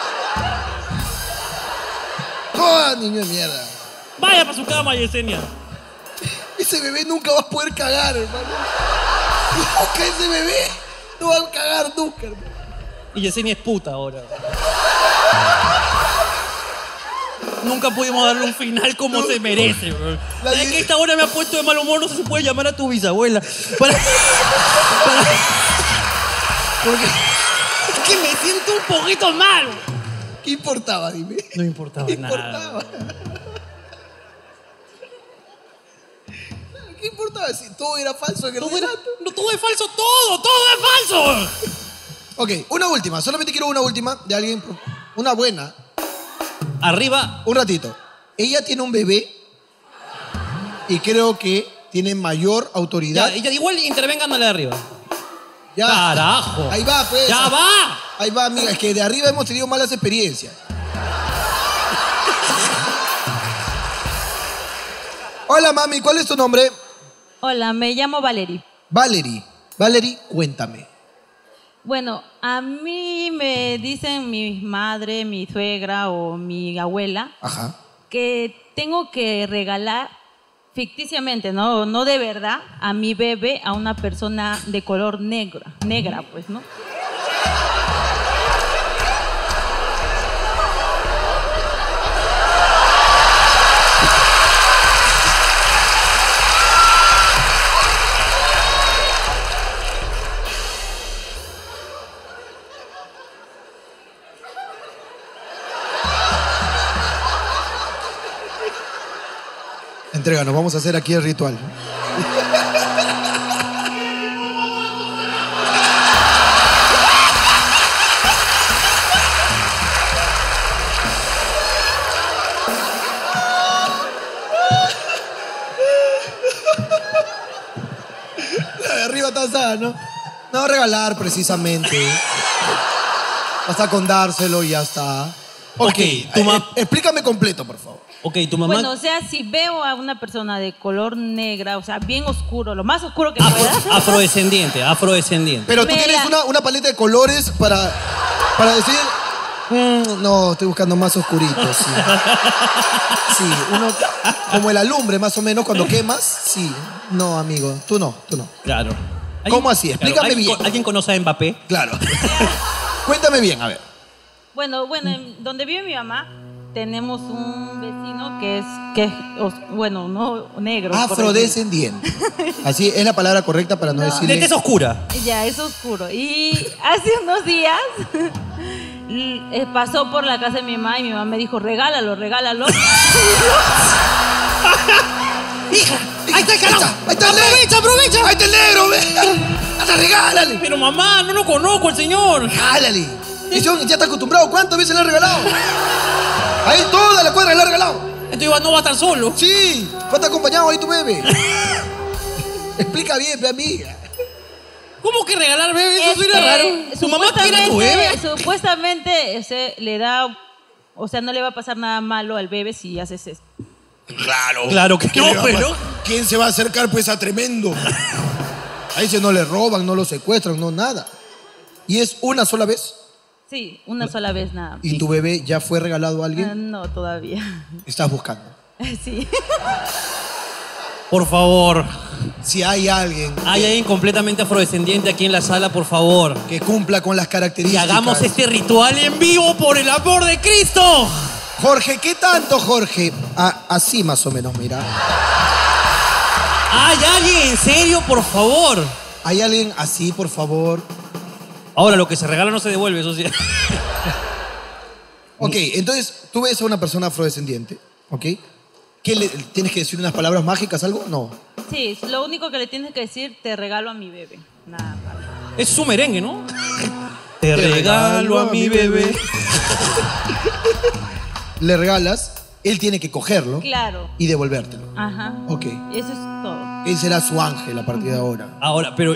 S2: ¡Joda, niño de mierda!
S1: Vaya para su cama, Yesenia.
S2: Ese bebé nunca va a poder cagar, hermano. Nunca ese bebé no va a cagar nunca, hermano.
S1: Y Yesenia es puta ahora. Nunca pudimos darle un final como se merece, bro.
S2: La
S1: ¿Sabes
S2: Ye-
S1: que esta hora me ha puesto de mal humor? No sé si puede llamar a tu bisabuela. Para... para... Porque... Es que me siento un poquito mal.
S2: ¿Qué importaba, dime?
S1: No importaba
S2: ¿Qué
S1: nada.
S2: importaba? ¿Qué importaba si todo era falso en el
S1: Todo, era-
S2: relato?
S1: no, todo es falso, todo, todo es falso.
S2: Ok, una última. Solamente quiero una última de alguien. Una buena.
S1: Arriba,
S2: Un ratito. Ella tiene un bebé y creo que tiene mayor autoridad.
S1: ya, ya, igual intervengan a la de arriba.
S2: Ya.
S1: Carajo.
S2: Ahí va, pues.
S1: ¡Ya va!
S2: Ahí va, amiga. Es que de arriba hemos tenido malas experiencias. Hola, mami. ¿Cuál es tu nombre?
S6: Hola, me llamo Valerie.
S2: Valerie. Valerie, cuéntame.
S6: Bueno, a mí me dicen mi madre, mi suegra o mi abuela
S2: Ajá.
S6: que tengo que regalar ficticiamente, no, no de verdad, a mi bebé a una persona de color negro, negra, pues, ¿no?
S2: Entréganos, vamos a hacer aquí el ritual. La de arriba está asada, ¿no? No regalar precisamente. Basta con dárselo y ya está. Ok,
S1: Ok, tu ma-
S2: eh, explícame completo, por favor.
S1: Ok, tu mamá...
S6: Bueno, o sea, si veo a una persona de color negra, o sea, bien oscuro, lo más oscuro que
S1: Afro-
S6: pueda,
S1: afrodescendiente, afrodescendiente.
S2: Pero tú
S6: Me
S2: tienes
S6: la-
S2: una, una paleta de colores para, para decir... "Mm, no, estoy buscando más oscuritos, sí. Sí, uno... Como el alumbre, más o menos, cuando quemas, sí. No, amigo, tú no, tú no.
S1: Claro.
S2: ¿Cómo así? Explícame
S1: ¿alguien
S2: bien.
S1: co- ¿Alguien conoce a Mbappé?
S2: Claro. Cuéntame bien, a ver.
S6: bueno, bueno, en donde vive mi mamá, tenemos un vecino que es, que es os- bueno, no negro. por
S2: Afrodescendiente. Así es la palabra correcta para no,
S1: De
S2: decirle...
S1: tez oscura.
S6: decirlo. Ya, es oscuro. Y hace unos días l- eh, pasó por la casa de mi mamá y mi mamá me dijo, regálalo, regálalo.
S1: ¡Hija! ¡Ahí está el carajo!
S2: Ahí está el negro.
S1: ¡Aprovecha, aprovecha!
S2: ¡Ahí está el negro, ve! ¡Hasta regálale!
S1: Pero mamá, no lo conozco al señor.
S2: ¡Regálale! Y yo ya está acostumbrado. ¿Cuántas veces le ha regalado? Ahí toda la cuadra le ha regalado.
S1: Entonces Iván no va a estar solo.
S2: Sí, va a estar acompañado ahí tu bebé. Explica bien, mi amiga.
S1: ¿Cómo que regalar bebé? Eso
S6: Es
S1: suena
S6: que
S1: raro. ¿Tu mamá quiere a tu bebé?
S6: supuestamente- Supuestamente o sea, le da, o sea, no le va a pasar nada malo al bebé si haces esto.
S2: Claro.
S1: Claro que
S2: ¿Qué
S1: no,
S2: le va a
S1: pero-
S2: pasar? ¿Quién se va a acercar pues a tremendo? Ahí se no le roban, no lo secuestran, no nada. ¿Y es una sola vez?
S6: Sí, una sola vez nada.
S2: ¿Y tu bebé ya fue regalado a
S6: Ah,
S2: alguien?
S6: no, todavía.
S2: Estás buscando.
S6: Sí.
S1: Por favor.
S2: Si hay alguien
S1: Hay alguien completamente afrodescendiente aquí en la sala, por favor.
S2: que cumpla con las
S1: Y
S2: características.
S1: hagamos este ritual en vivo por el amor de Cristo.
S2: Jorge, ¿qué tanto, Jorge? Ah, así más o menos, mira.
S1: ¿Hay alguien en serio, por favor?
S2: ¿Hay alguien así, por favor?
S1: Ahora, lo que se regala no se devuelve, eso sí.
S2: Ok, entonces tú ves a una persona afrodescendiente, ¿ok? ¿Qué le, ¿Tienes que decir unas palabras mágicas, algo? No.
S7: Sí, lo único que le tienes que decir, te regalo a mi bebé. Nada más.
S1: Es su merengue, ¿no? Te regalo a mi bebé.
S2: Le regalas, él tiene que cogerlo
S7: Claro.
S2: y devolvértelo.
S7: Ajá.
S2: Ok.
S7: Eso es todo.
S2: Él será su ángel a partir de ahora.
S1: Ahora, pero...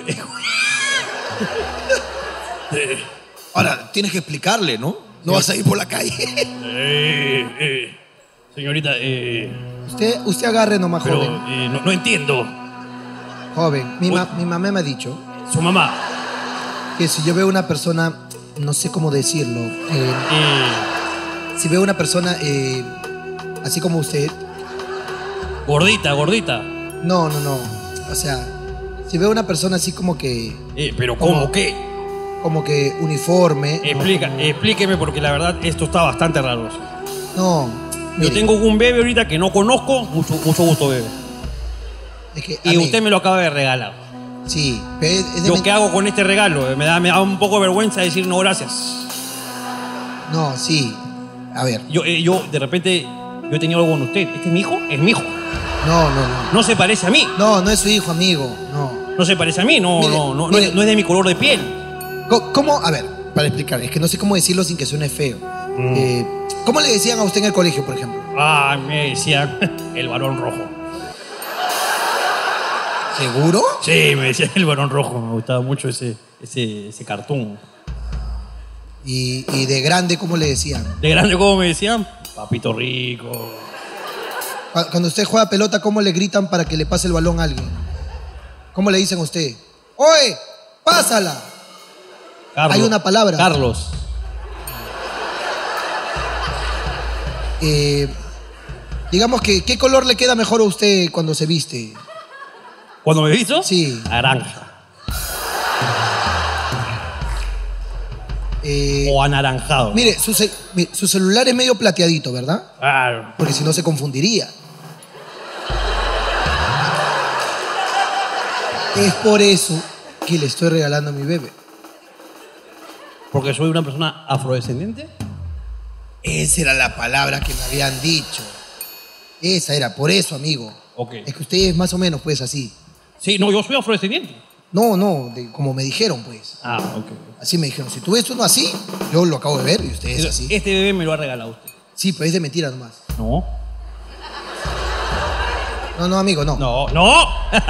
S2: Ahora, tienes que explicarle, ¿no? No vas a ir por la calle.
S1: Eh, eh, señorita, eh,
S2: Usted, usted agarre nomás,
S1: pero
S2: joven.
S1: eh, no, no entiendo.
S2: Joven, mi, ma- mi mamá me ha dicho
S1: Su mamá.
S2: que si yo veo una persona, no sé cómo decirlo, eh,
S1: Eh,
S2: si veo una persona eh, así como usted,
S1: gordita, gordita.
S2: no, no, no. O sea, si veo una persona así como que,
S1: Eh, pero ¿cómo
S2: ¿Cómo?
S1: qué?
S2: como que uniforme. ¿no?
S1: Explica, explíqueme porque la verdad esto está bastante raro.
S2: No,
S1: Yo
S2: mire,
S1: tengo un bebé ahorita que no conozco. Mucho, mucho gusto, bebé.
S2: es que,
S1: Y
S2: amigo,
S1: usted me lo acaba de regalar.
S2: Sí, pero es, es de
S1: ¿Yo
S2: men-
S1: qué hago con este regalo? Me da, me da un poco de vergüenza decir no gracias.
S2: No, sí. A ver,
S1: Yo, eh, yo de repente, yo he tenido algo con usted. ¿Este es mi hijo? Es mi hijo.
S2: no, no, no.
S1: No se parece a mí.
S2: No, no es su hijo, amigo. No.
S1: No se parece a mí. No,
S2: Mire,
S1: no, no, no,
S2: mire.
S1: es, no es de mi color de piel.
S2: Co- ¿Cómo? A ver, para explicar, es que no sé cómo decirlo sin que suene feo.
S1: Mm.
S2: Eh, ¿Cómo le decían a usted en el colegio, por ejemplo?
S1: Ah, me decían el varón rojo.
S2: ¿Seguro?
S1: Sí, me decían el varón rojo. Me gustaba mucho ese, ese, ese cartoon.
S2: Y, y de grande, ¿cómo le decían?
S1: De grande, ¿cómo me decían? Papito rico.
S2: Cu- Cuando usted juega pelota, ¿cómo le gritan para que le pase el balón a alguien? ¿Cómo le dicen a usted? ¡Oye! ¡Pásala!
S1: Carlos.
S2: Hay una palabra.
S1: Carlos.
S2: Eh, digamos que, ¿qué color le queda mejor a usted cuando se viste?
S1: ¿Cuándo me visto?
S2: Sí.
S1: Naranja.
S2: Eh,
S1: O anaranjado.
S2: mire, su, ce- mi- su celular es medio plateadito, ¿verdad?
S1: Claro.
S2: Porque si no se confundiría. Es por eso que le estoy regalando a mi bebé.
S1: Porque soy una persona afrodescendiente.
S2: Esa era la palabra que me habían dicho. Esa era, por eso, amigo.
S1: Ok.
S2: Es que usted es más o menos, pues, así.
S1: Sí, no, yo soy afrodescendiente.
S2: No, no, de- como me dijeron, pues.
S1: Ah, ok.
S2: Así me dijeron. Si tú ves uno así, yo lo acabo de ver y usted es así.
S1: Este bebé me lo ha regalado usted.
S2: Sí, pero es de mentira nomás.
S1: No.
S2: No, no, amigo, no.
S1: No, no.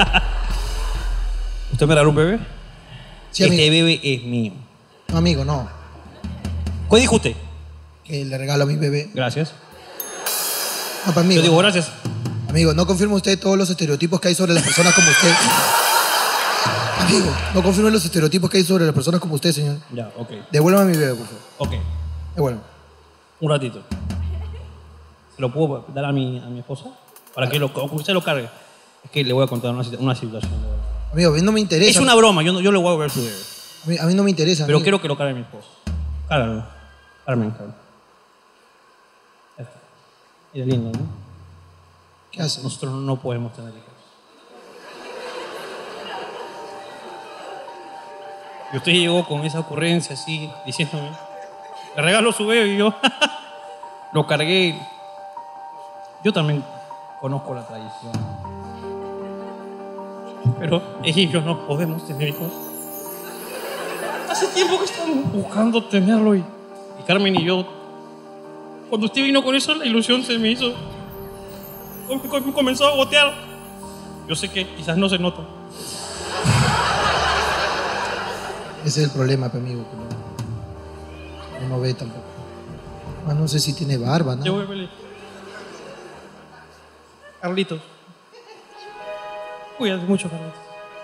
S1: ¿Usted me regaló un bebé?
S2: Sí,
S1: este
S2: amigo.
S1: bebé es mío.
S2: No, amigo, no.
S1: ¿Qué dijo usted?
S2: Que le regalo a mi bebé.
S1: Gracias.
S2: No, para amigo.
S1: Yo digo gracias.
S2: Amigo, ¿no confirma usted todos los estereotipos que hay sobre las personas como usted? Amigo, ¿no confirma los estereotipos que hay sobre las personas como usted, señor?
S1: Ya, ok.
S2: Devuélvame a mi bebé, por favor.
S1: Ok.
S2: Devuélvame.
S1: Un ratito. ¿Se lo puedo dar a mi, a mi esposa? Para que, lo, que usted lo cargue. Es que le voy a contar una, situ- una situación. de verdad.
S2: Amigo, a mí no me interesa.
S1: Es una broma, yo, no, yo le voy a ver su bebé.
S2: A mí, a mí no me interesa.
S1: Pero
S2: amigo.
S1: quiero que lo cargue mi esposa. Cárgalo. Carmen, Carmen. Ya está. Era lindo, ¿no?
S2: ¿Qué hace?
S1: Nosotros no podemos tener hijos. Y usted llegó con esa ocurrencia así, diciéndome, le regalo su bebé y yo lo cargué. Yo también conozco la tradición. Pero ella y yo no podemos tener hijos. Hace tiempo que estamos buscando tenerlo y, y Carmen y yo, cuando usted vino con eso, la ilusión se me hizo. Com- com- Comenzó a gotear. Yo sé que quizás no se nota.
S2: Ese es el problema, pe, amigo. Que no, no, no ve tampoco. Ah, no sé si tiene barba, ¿no?
S1: Yo voy a verle. Carlitos. Cuídate mucho, Carlitos.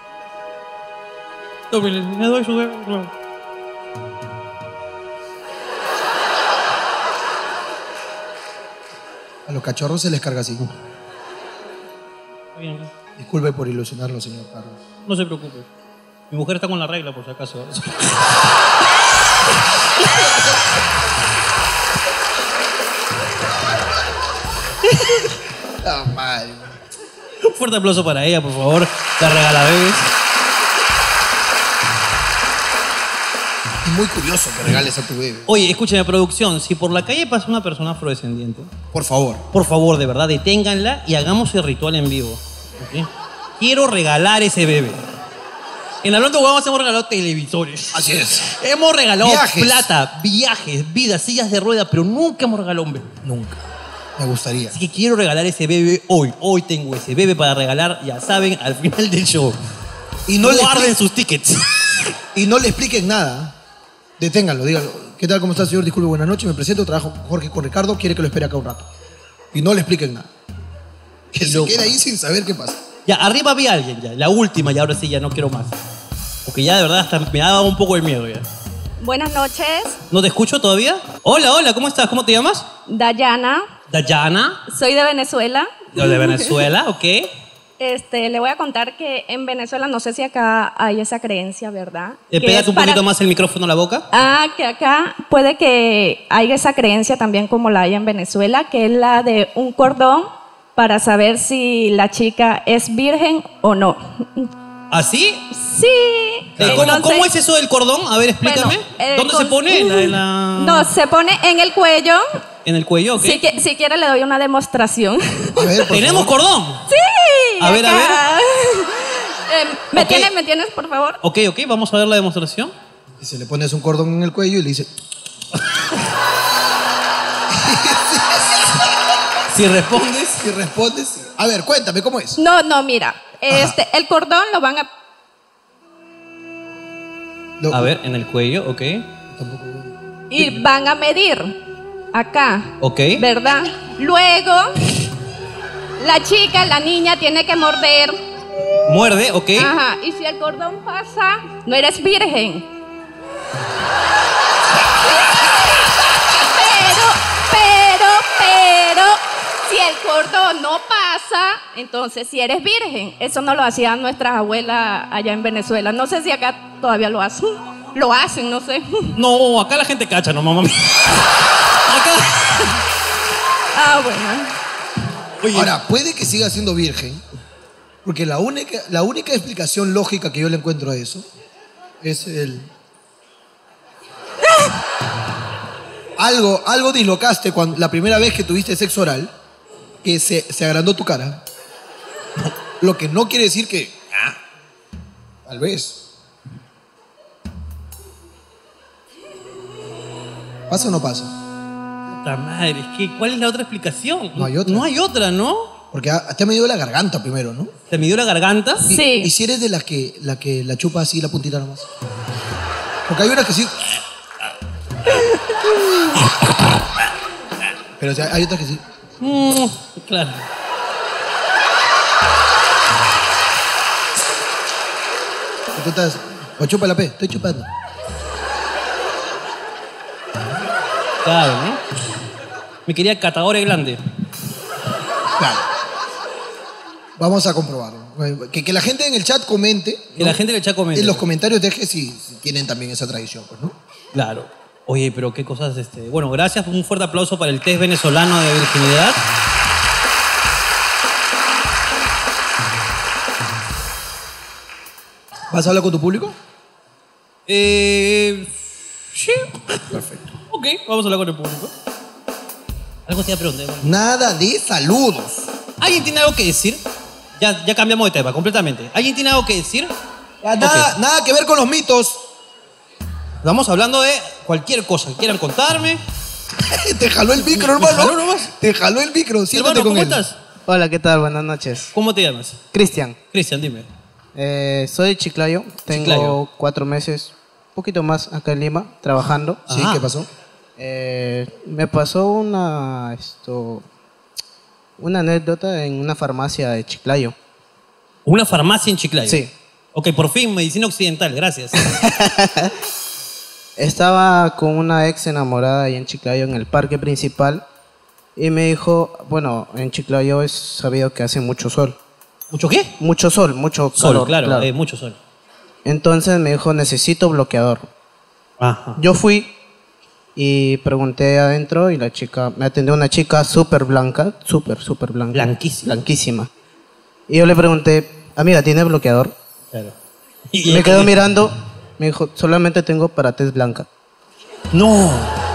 S1: Tómele, le doy su bebé nuevo.
S2: A los cachorros se les carga así.
S1: Está bien,
S2: Disculpe por ilusionarlo, señor Carlos.
S1: no se preocupe. Mi mujer está con la regla, por si acaso.
S2: Ah, madre.
S1: Un fuerte aplauso para ella, por favor. La regala bebés.
S2: Es muy curioso que regales a tu bebé.
S1: Oye, escúchame, producción. Si por la calle pasa una persona afrodescendiente,
S2: Por favor.
S1: por favor, de verdad, deténganla y hagamos el ritual en vivo. ¿Ok? Quiero regalar ese bebé. En Hablando Guamos hemos regalado televisores.
S2: Así es.
S1: Hemos regalado
S2: Viajes.
S1: plata, viajes, vidas, sillas de rueda, pero nunca hemos regalado un bebé.
S2: Nunca. Me gustaría.
S1: Así que quiero regalar ese bebé hoy. Hoy tengo ese bebé para regalar, ya saben, al final del show.
S2: Y no, le
S1: Guarden
S2: expli-
S1: sus tickets.
S2: y no le expliquen nada. Deténganlo, díganlo. ¿Qué tal? ¿Cómo está, señor? Disculpe, buenas noches. Me presento, trabajo con Jorge con Ricardo. Quiere que lo espere acá un rato. Y no le expliquen nada. Que se
S1: Loco.
S2: quede ahí sin saber qué pasa.
S1: Ya, arriba había alguien ya. La última, y ahora sí, ya no quiero más. Porque ya de verdad hasta me ha dado un poco de miedo ya.
S8: Buenas noches,
S1: ¿No te escucho todavía? Hola, hola, ¿cómo estás? ¿Cómo te llamas?
S8: Dayana.
S1: Dayana,
S8: Soy de Venezuela.
S1: de Venezuela, ok.
S8: Este, le voy a contar que en Venezuela, no sé si acá hay esa creencia, ¿verdad?
S1: Eh,
S8: Que
S1: pégate
S8: es
S1: un
S8: para-
S1: poquito más el micrófono a la boca.
S8: Ah, que acá puede que haya esa creencia también como la hay en Venezuela, que es la de un cordón para saber si la chica es virgen o no.
S1: ¿Así?
S8: Sí.
S1: Eh, ¿cómo,
S8: Entonces-
S1: cómo es eso del cordón? A ver, explícame.
S8: Bueno, eh,
S1: ¿Dónde
S8: con-
S1: se pone? ¿En la, en la-
S8: No, se pone en el cuello.
S1: ¿En el cuello? Ok.
S8: Si, que- si quiere le doy una demostración.
S2: A ver, por
S1: ¿Tenemos
S2: favor.
S1: cordón?
S8: Sí.
S1: A ver, a
S8: acá. Eh, ¿Me
S1: Ok.
S8: tienes, me tienes, por favor?
S1: Ok, ok, vamos a ver la demostración.
S2: Y se le pones un cordón en el cuello y le dice...
S1: Si respondes.
S2: Si respondes... A ver, cuéntame, ¿cómo es?
S8: No, no, mira. Este, el cordón lo van a...
S2: No,
S1: A ver, en el cuello, ok.
S2: Tampoco...
S8: Y van a medir. Acá.
S1: Ok.
S8: ¿Verdad? Luego, la chica, la niña, tiene que morder.
S1: Muerde, ok.
S8: Ajá. Y si el cordón pasa, no eres virgen. Pero, pero, pero, si el cordón no pasa, entonces si eres virgen. Eso no lo hacían nuestras abuelas allá en Venezuela. No sé si acá todavía lo hacen. Lo hacen, no sé.
S1: No, acá la gente cacha, no, mamá. Acá.
S8: Ah, bueno.
S1: Oye,
S2: Ahora, puede que siga siendo virgen, porque la única, la única explicación lógica que yo le encuentro a eso es el... algo, algo dislocaste cuando, la primera vez que tuviste sexo oral, que se, se agrandó tu cara. Lo que no quiere decir que... ah, tal vez. ¿Pasa o no pasa?
S1: puta madre, es que ¿cuál es la otra explicación?
S2: No hay otra.
S1: No hay otra, ¿no?
S2: Porque a- te ha medido la garganta primero, ¿no?
S1: ¿Te midió la garganta?
S2: Y,
S8: Sí.
S2: y si eres de las que la, que la chupa así la puntita nomás. Porque hay unas que sí. Pero o sea, hay otras que sí.
S1: Mm, claro.
S2: Que tú estás. O chupa la P, estoy chupando.
S1: Claro, ¿no? Mi querida catadora grande.
S2: Claro. Vamos a comprobarlo. Que, que la gente en el chat comente.
S1: Que la gente en el chat comente.
S2: En los comentarios deje si, si tienen también esa tradición, pues, ¿no?
S1: Claro. Oye, pero qué cosas, este... Bueno, gracias. Un fuerte aplauso para el test venezolano de virginidad.
S2: ¿Vas a hablar con tu público?
S1: Eh... Sí.
S2: Perfecto.
S1: Ok, vamos a hablar con el público. Algo te iba a preguntar. bueno.
S2: Nada de saludos.
S1: ¿Alguien tiene algo que decir? Ya, ya cambiamos de tema completamente. ¿Alguien tiene algo que decir?
S2: Ya, nada, nada que ver con los mitos.
S1: Estamos hablando de cualquier cosa que quieran contarme.
S2: Te jaló el micro,
S1: Me
S2: hermano.
S1: jaló nomás.
S2: Te jaló el micro. Siéntate
S1: Hermano,
S2: con
S1: ¿cómo
S2: él.
S1: estás?
S9: Hola, ¿qué tal? Buenas noches.
S1: ¿Cómo te llamas?
S9: Cristian,
S1: Cristian, dime.
S9: eh, soy de Chiclayo. Tengo
S1: Chiclayo.
S9: cuatro meses, un poquito más acá en Lima, trabajando.
S2: Sí,
S1: Ajá.
S2: ¿qué pasó?
S9: Eh, me pasó una, esto, una anécdota en una farmacia de Chiclayo.
S1: Una farmacia en Chiclayo.
S9: Sí.
S1: Ok, por fin, medicina occidental, gracias.
S9: Estaba con una ex enamorada ahí en Chiclayo, en el parque principal, y me dijo, bueno, en Chiclayo es sabido que hace mucho sol.
S1: ¿Mucho qué?
S9: Mucho sol, mucho
S1: Sol,
S9: calor,
S1: claro, eh, mucho sol.
S9: Entonces me dijo, necesito bloqueador.
S1: Ajá.
S9: Yo fui y pregunté adentro y la chica, me atendió una chica súper blanca, súper, súper blanca.
S1: Blanquísima.
S9: Blanquísima. Y yo le pregunté, amiga, ¿tiene bloqueador?
S1: Claro.
S9: Y me quedó mirando, me dijo, solamente tengo para tez blanca.
S1: No.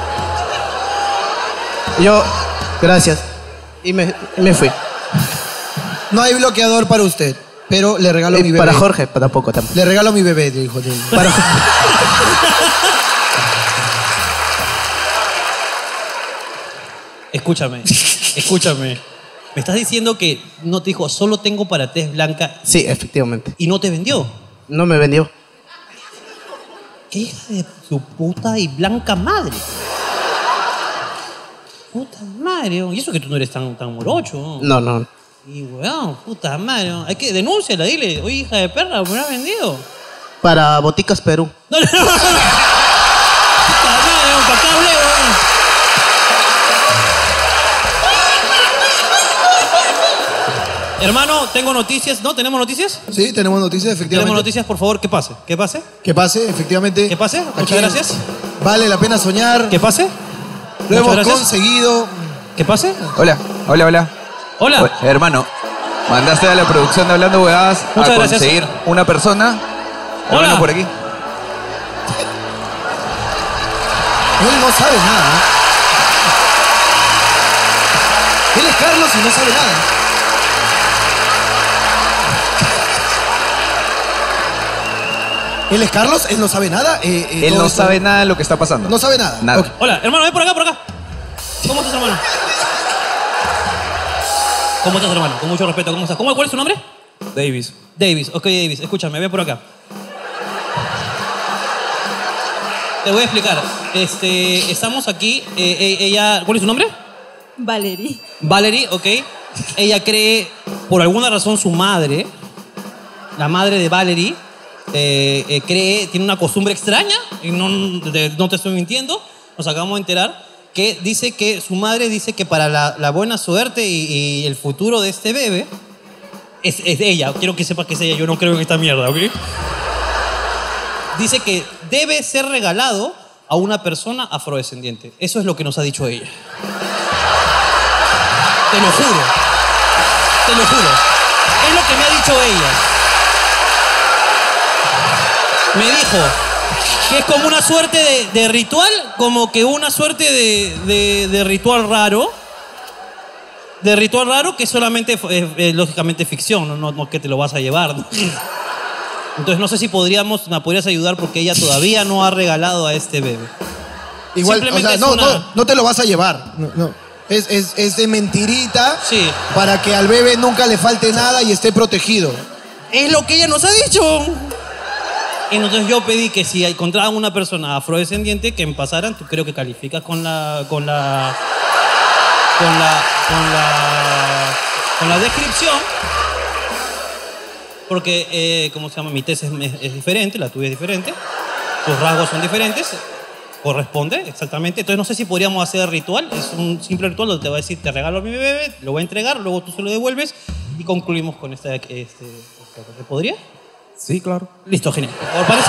S9: Yo, gracias. Y me, me fui.
S2: No hay bloqueador para usted, pero le regalo
S9: Y
S2: mi bebé.
S9: para Jorge, para tampoco tampoco.
S2: Le regalo mi bebé, dijo.
S9: Para
S1: Escúchame, escúchame. Me estás diciendo que no te dijo, solo tengo para tez blanca.
S9: Sí, efectivamente.
S1: ¿Y no te vendió?
S9: No me vendió.
S1: ¿Qué hija de su puta y blanca madre? Puta madre, y eso que tú no eres tan, tan morocho.
S9: No, no.
S1: Y weón, puta madre, hay que denúnciala, dile, oye hija de perra, me la has vendido.
S9: Para Boticas Perú.
S1: No, no, no. Puta madre, weón, para acá hablé, weón. Hermano, tengo noticias, ¿no? ¿Tenemos noticias?
S2: Sí, tenemos noticias, efectivamente.
S1: Tenemos noticias, por favor, que pase, que pase.
S2: Que pase, efectivamente.
S1: Que pase, muchas
S2: Aquí
S1: gracias.
S2: Vale la pena soñar.
S1: Que pase.
S2: Lo hemos
S1: Muchas gracias.
S2: conseguido.
S1: ¿Qué pase?
S10: Hola, hola, hola.
S1: Hola.
S10: O- hermano, mandaste a la producción de Hablando Huevadas a
S1: Muchas gracias.
S10: conseguir una persona. Hermano,
S1: Hola.
S10: por aquí.
S2: Él no sabe nada. Él es Carlos y no sabe nada. Él es Carlos, él no sabe nada. eh, eh,
S10: Él
S2: todo
S10: no
S2: esto-
S10: sabe nada de lo que está pasando.
S2: No sabe nada.
S10: Nada.
S2: Ok.
S1: Hola, hermano, ven por acá, por acá. ¿Cómo estás, hermano? ¿Cómo estás, hermano? Con mucho respeto, ¿cómo estás? ¿Cómo, ¿Cuál es tu nombre?
S10: Davis.
S1: Davis, ok, Davis, escúchame, ven por acá. Te voy a explicar. Este, estamos aquí, eh, eh, ella, ¿cuál es su nombre?
S7: Valerie.
S1: Valerie, ok. Ella cree, por alguna razón, su madre, la madre de Valerie, eh, eh, cree, tiene una costumbre extraña, y no, de- no te estoy mintiendo, nos acabamos de enterar, que dice que su madre dice que para la, la buena suerte y, y el futuro de este bebé, es, es ella. Quiero que sepas que es ella, yo no creo en esta mierda, ¿ok? Dice que debe ser regalado a una persona afrodescendiente. Eso es lo que nos ha dicho ella. Te lo juro. Te lo juro. Es lo que me ha dicho ella. Me dijo que es como una suerte de, de ritual, como que una suerte de, de- de ritual raro. De ritual raro que solamente es, es, lógicamente ficción, no, no, no que te lo vas a llevar, ¿no? Entonces no sé si podríamos, me podrías ayudar porque ella todavía no ha regalado a este bebé.
S2: Igual, o
S1: Simplemente
S2: sea,
S1: es
S2: no,
S1: una-
S2: no, no te lo vas a llevar. No, no. Es, es, es de mentirita
S1: Sí.
S2: para que al bebé nunca le falte nada y esté protegido.
S1: Es lo que ella nos ha dicho. Y entonces yo pedí que si encontraban una persona afrodescendiente que me pasaran, tú creo que calificas con la con la con la con la con la descripción. Porque, eh, ¿cómo se llama? Mi tesis es, es diferente, la tuya es diferente. Tus rasgos son diferentes. Corresponde, exactamente. Entonces no sé si podríamos hacer el ritual. Es un simple ritual donde te va a decir, te regalo a mi bebé, lo voy a entregar, luego tú se lo devuelves y concluimos con esta, este, ¿se podría?
S10: Sí, claro.
S1: Listo, genial. Por favor, parece.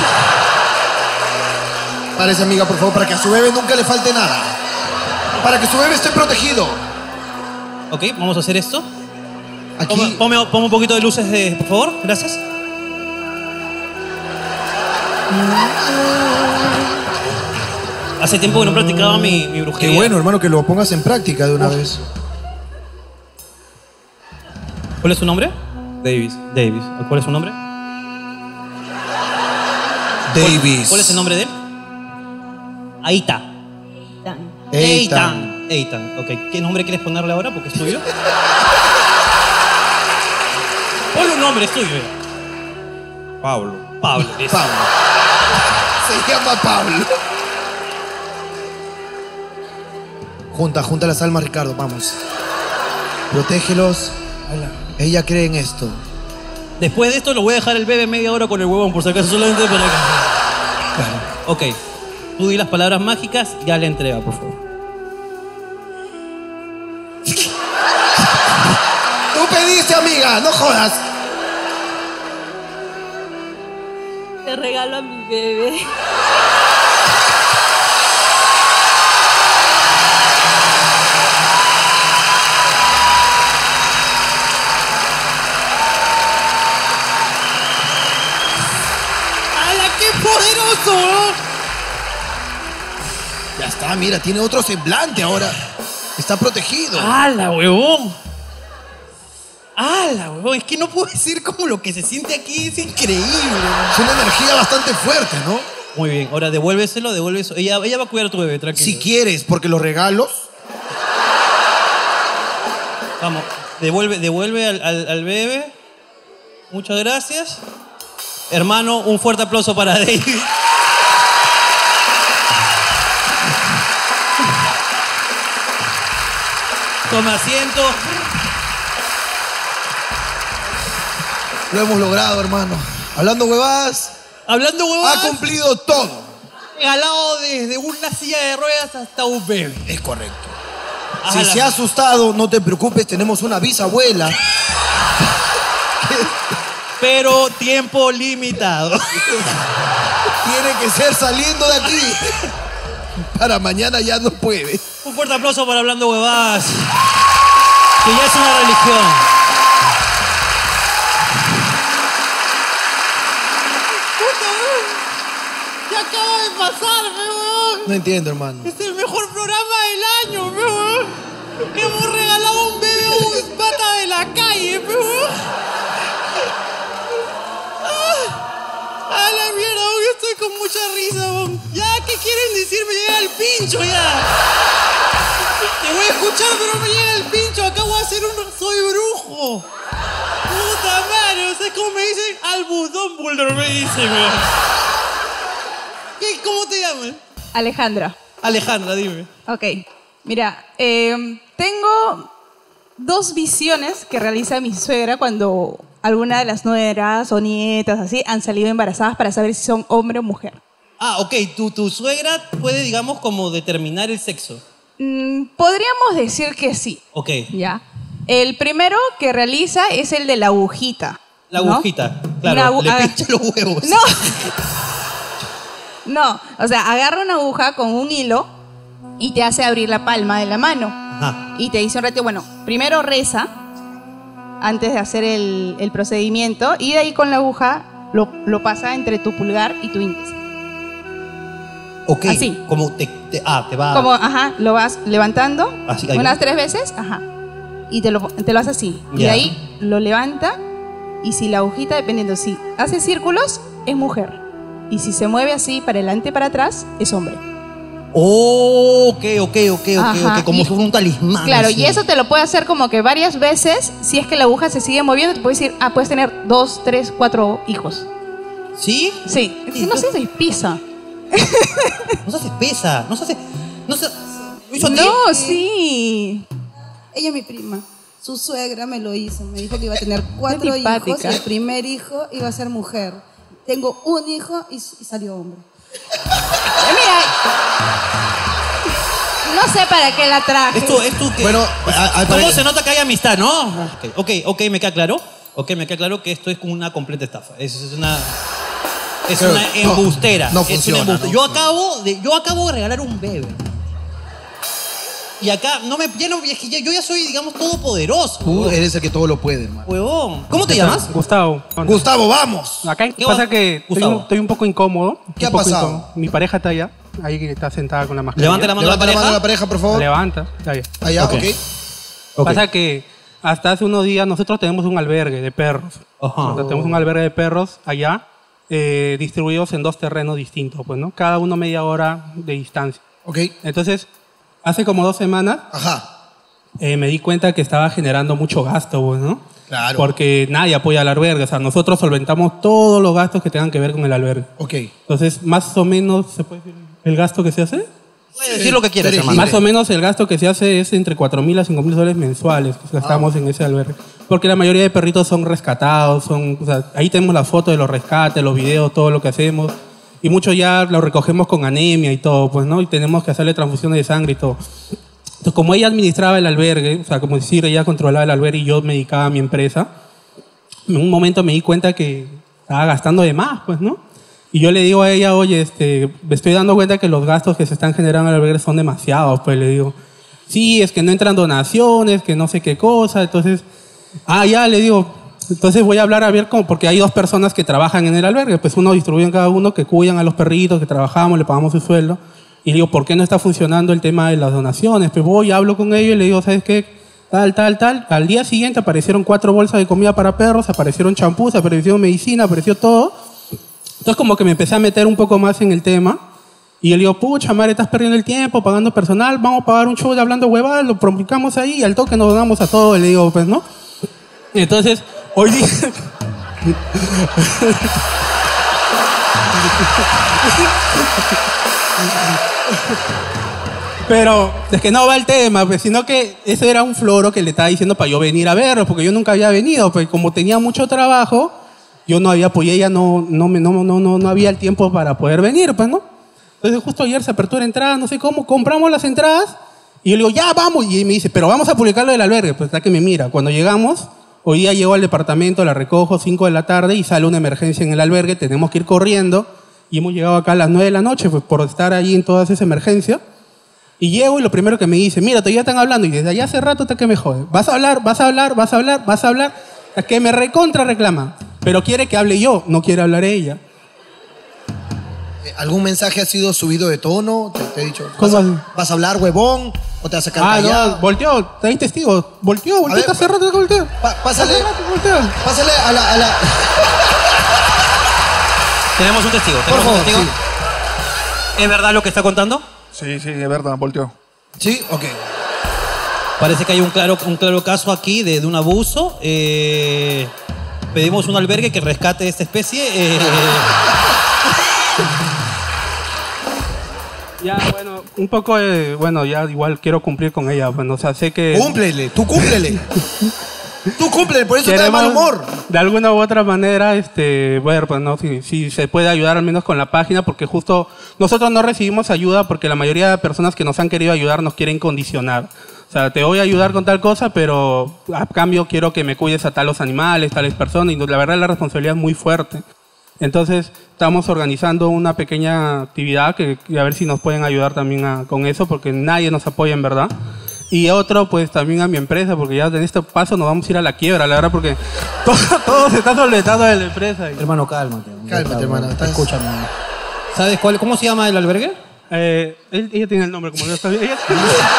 S2: Parece, amiga, por favor, para que a su bebé nunca le falte nada. Para que su bebé esté protegido.
S1: Ok, vamos a hacer esto.
S2: Aquí.
S1: Ponme, ponme- ponme un poquito de luces, de, por favor. Gracias. Hace tiempo que no practicaba mi, mi brujería.
S2: Qué bueno, hermano, que lo pongas en práctica de una vez.
S1: ¿Cuál es su nombre?
S10: Davis.
S1: Davis. ¿Cuál es su nombre?
S2: Davis.
S1: ¿Cuál es el nombre de él? Aita. Eitan. Eitan. Ok. ¿Qué nombre quieres ponerle ahora? Porque es tuyo. Ponle un nombre, es tuyo.
S10: Pablo.
S1: Pablo. listo.
S2: Pablo. Se llama Pablo. Junta, junta las almas, Ricardo, vamos. Protégelos. Ella cree en esto.
S1: Después de esto lo voy a dejar el bebé media hora con el huevón, por si acaso, solamente para que... Ok. Tú di las palabras mágicas y ya le entrega, por favor.
S2: Tú pediste, amiga, no jodas.
S7: Te regalo a mi bebé.
S2: Ah, mira, tiene otro semblante ahora. Está protegido.
S1: ¡Hala, huevón! ¡Hala, huevón! Es que no puedo decir cómo lo que se siente aquí es increíble.
S2: Es una energía bastante fuerte, ¿no?
S1: Muy bien, ahora devuélveselo, devuélveselo. Ella, ella va a cuidar a tu bebé, tranquilo.
S2: Si quieres, porque los regalos...
S1: Vamos, devuelve, devuelve al, al, al bebé. Muchas gracias. Hermano, un fuerte aplauso para David. Toma asiento.
S2: Lo hemos logrado, hermano. Hablando huevadas.
S1: Hablando huevadas.
S2: Ha cumplido todo.
S1: Regalado desde una silla de ruedas hasta un bebé.
S2: Es correcto.
S1: Ah,
S2: Si
S1: la-
S2: se ha asustado, no te preocupes, tenemos una bisabuela.
S1: Pero tiempo limitado.
S2: Tiene que ser saliendo de aquí. Para mañana ya no puede.
S1: Un fuerte aplauso para Hablando Huevadas, que ya es una religión. ¿Qué acaba de pasar, weón?
S2: No entiendo, hermano.
S1: Es el mejor programa del año, weón. Hemos regalado un bebé a un pata de la calle, weón. Ah, a la mierda, hoy estoy con mucha risa, weón. Ya, ¿qué quieren decir? Me llega el pincho, ya. Te voy a escuchar, pero me llega el pincho. Acabo de hacer un... Soy brujo. Puta madre, o sea, como me dicen, Albus Dumbledore me dicen, weón. ¿Qué? ¿Cómo te llamas?
S6: Alejandra.
S1: Alejandra, dime.
S6: Ok. Mira, eh, tengo dos visiones que realiza mi suegra cuando alguna de las nueras o nietas así han salido embarazadas para saber si son hombre o mujer.
S1: Ah, ok. Tu, tu suegra puede, digamos, como determinar el sexo.
S6: Mm, podríamos decir que sí.
S1: Ok.
S6: Ya. El primero que realiza es el de la agujita.
S1: La
S6: ¿no?
S1: agujita,
S6: Una
S1: claro.
S6: agu-
S1: Le
S6: ah,
S1: pincha los huevos.
S6: No. No, o sea, agarra una aguja con un hilo y te hace abrir la palma de la mano.
S1: Ajá.
S6: Y te dice un ratito, bueno, primero reza antes de hacer el, el procedimiento y de ahí con la aguja lo, lo pasa entre tu pulgar y tu índice.
S1: Ok.
S6: Así.
S1: Como te, te- ah, te va...
S6: Como, ajá, lo vas levantando
S1: Así, ahí
S6: unas
S1: va.
S6: tres veces, ajá. Y te lo, te lo hace así. Y de
S1: Ya.
S6: ahí lo levanta y si la agujita, dependiendo, si hace círculos, es mujer. Y si se mueve así para adelante y para atrás, es hombre.
S1: Oh, ok, ok, ok, ok,
S6: Ajá,
S1: ok. Como
S6: y-
S1: si fuera un talismán.
S6: Claro,
S1: así.
S6: y eso te lo puede hacer como que varias veces. Si es que la aguja se sigue moviendo, te puedes decir, ah, puedes tener dos, tres, cuatro hijos.
S1: ¿Sí?
S6: Sí.
S1: Sí,
S6: No sé si pisa.
S1: No se hace pesa, no se hace... No se... ¿Lo hizo a ti?
S6: No, sí.
S11: Ella es mi prima. Su suegra me lo hizo. Me dijo que iba a tener cuatro hijos
S6: antipática.
S11: y el primer hijo iba a ser mujer. Tengo un hijo y, y salió hombre.
S6: Mira, no sé para qué la traje.
S1: Esto, esto que...
S2: Bueno, a- a-
S1: ¿Cómo
S2: para-
S1: se nota que hay amistad, no? Ok, ok, ok, me queda claro. Ok, me queda claro que esto es como una completa estafa. Es, es una... Es
S2: Pero
S1: una
S2: no,
S1: embustera.
S2: no
S1: Es una
S2: funciona,
S1: embustera.
S2: ¿no?
S1: Yo acabo de, yo acabo de regalar un bebé. Y acá, no me, ya no, es que ya- yo ya soy, digamos, todopoderoso.
S2: Tú eres el que todo lo puede, hermano.
S1: Huevón. ¿Cómo te
S12: ¿Qué tal?
S1: llamas?
S12: Gustavo.
S2: Gustavo, vamos.
S12: Acá
S1: ¿Qué
S12: pasa
S1: va?
S12: que estoy
S1: Gustavo.
S12: un, estoy un poco incómodo. un
S2: ¿Qué ha
S12: poco
S2: pasado?
S12: incómodo. Mi pareja está allá. Ahí que está sentada con la mascarilla.
S1: Levanta la mano a la
S2: Levanta la
S1: pareja.
S2: mano a la pareja, por favor.
S12: Levanta. Está bien.
S2: Allá,
S1: Ok.
S2: ok.
S1: Ok.
S12: Pasa que hasta hace unos días nosotros tenemos un albergue de perros.
S1: Ajá.
S12: O sea, tenemos un albergue de perros allá, eh, distribuidos en dos terrenos distintos, pues, ¿no? Cada uno media hora de distancia.
S2: Ok.
S12: Entonces, hace como dos semanas
S2: Ajá.
S12: eh, me di cuenta que estaba generando mucho gasto, pues, ¿no?
S2: Claro.
S12: Porque nadie apoya al albergue. O sea, nosotros solventamos todos los gastos que tengan que ver con el albergue.
S2: Ok.
S12: Entonces, más o menos, ¿se puede decir el gasto que se hace?
S1: Puedes decir lo que quieras,
S2: Eres
S1: hermano.
S12: Más o menos el gasto que se hace es entre cuatro mil a cinco mil dólares mensuales que gastamos en ese albergue. Porque la mayoría de perritos son rescatados, son, o sea, ahí tenemos la foto de los rescates, los videos, todo lo que hacemos. Y muchos ya lo recogemos con anemia y todo, pues, ¿no? Y tenemos que hacerle transfusiones de sangre y todo. Entonces, como ella administraba el albergue, o sea, como decir, ella controlaba el albergue y yo medicaba a mi empresa, en un momento me di cuenta que estaba gastando de más, pues, ¿no? Y yo le digo a ella, oye, este, me estoy dando cuenta que los gastos que se están generando en el albergue son demasiados, pues le digo, sí, es que no entran donaciones, que no sé qué cosa, entonces, ah, ya, le digo, entonces voy a hablar a ver cómo, porque hay dos personas que trabajan en el albergue, pues uno distribuye en cada uno, que cuidan a los perritos, que trabajamos, le pagamos su sueldo, Y le digo, ¿por qué no está funcionando el tema de las donaciones? Pues voy, hablo con ellos y le digo, ¿sabes qué? Tal, tal, tal. Al día siguiente aparecieron cuatro bolsas de comida para perros, aparecieron champús, apareció medicina, apareció todo. Entonces como que me empecé a meter un poco más en el tema. Y yo le digo, pucha, madre, estás perdiendo el tiempo pagando personal, vamos a pagar un show de hablando huevadas, lo publicamos ahí y al toque nos donamos a todo. Le digo, pues, ¿no? Entonces, hoy día... Pero es que no va el tema, pues, sino que ese era un floro que le estaba diciendo para yo venir a verlo, porque yo nunca había venido, pues como tenía mucho trabajo, yo no había, pues ella no, no, me- no, no, no, no había el tiempo para poder venir, pues, ¿no? Entonces justo ayer se apertura entrada, no sé cómo, compramos las entradas, y yo le digo, ya, vamos, y me dice, pero vamos a publicarlo del albergue, pues está que me mira. Cuando llegamos, hoy día llego al departamento, la recojo, cinco de la tarde, y sale una emergencia en el albergue, tenemos que ir corriendo, y hemos llegado acá a las nueve de la noche, pues por estar ahí en todas esas emergencias. Y llego y lo primero que me dice, mira, todavía están hablando y desde allá hace rato está que me jode. Vas a hablar, vas a hablar, vas a hablar, vas a hablar. Es que me recontra reclama. Pero quiere que hable yo, no quiere hablar ella.
S2: Eh, ¿Algún mensaje ha sido subido de tono? Te, te he dicho, ¿vas
S12: ¿Cómo?
S2: a, vas a hablar, huevón? ¿O te vas a sacar
S12: Ah,
S2: callado?
S12: no, volteó, hay testigos. Volteó, volteó,
S2: ver,
S12: hace rato que volteó.
S2: Pa- pásale,
S12: Hace rato que volteó.
S2: pásale a la... A la...
S1: Tenemos un testigo.
S2: Por
S1: Tenemos un
S2: favor,
S1: testigo. ¿Es verdad lo que está contando?
S13: Sí, sí, es verdad, volteó.
S2: ¿Sí? Ok.
S1: Parece que hay un claro, un claro caso aquí de, de un abuso. Eh, pedimos un albergue que rescate esta especie. Eh,
S12: Ya, bueno, un poco de, bueno, ya igual quiero cumplir con ella. Bueno, o sea, sé que...
S2: Cúmplele, tú cúmplele. Tú cúmplele, por eso está de mal
S12: Queremos,
S2: humor.
S12: De alguna u otra manera, este, bueno, pues no, si, si se puede ayudar al menos con la página, porque justo nosotros no recibimos ayuda porque la mayoría de personas que nos han querido ayudar nos quieren condicionar. O sea, te voy a ayudar con tal cosa, pero a cambio quiero que me cuides a talos animales, tales personas, y la verdad la responsabilidad es muy fuerte. Entonces, estamos organizando una pequeña actividad que, que a ver si nos pueden ayudar también a- con eso, porque nadie nos apoya en verdad. Y otro, pues también a mi empresa, porque ya en este paso nos vamos a ir a la quiebra, la verdad, porque todo, todo se está solventando de la empresa.
S2: Hermano, cálmate. Cálmate, hermano. estás-
S1: Escúchame. ¿Sabes cuál, cómo se llama el albergue?
S12: Eh, él- ella tiene el nombre, como yo sabía. Ella-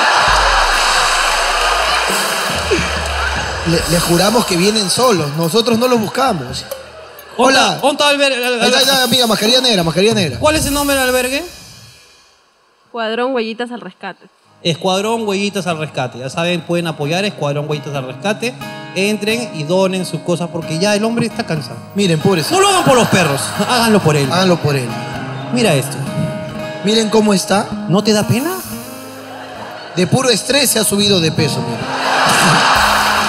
S2: Le, le juramos que vienen solos. Nosotros no los buscamos. Hola.
S1: ¿Dónde está el albergue?
S2: Ahí está, ahí está, amiga, mascarilla negra, mascarilla negra.
S1: ¿Cuál es el nombre del albergue?
S4: Cuadrón Huellitas al Rescate.
S1: Escuadrón Huellitas al Rescate. Ya saben, pueden apoyar Escuadrón Huellitas al Rescate. Entren y donen sus cosas porque ya el hombre está cansado.
S2: Miren, pobres.
S1: No lo hagan por los perros, háganlo por él.
S2: Háganlo por él.
S1: Mira esto.
S2: Miren cómo está.
S1: ¿No te da pena?
S2: De puro estrés se ha subido de peso, mira.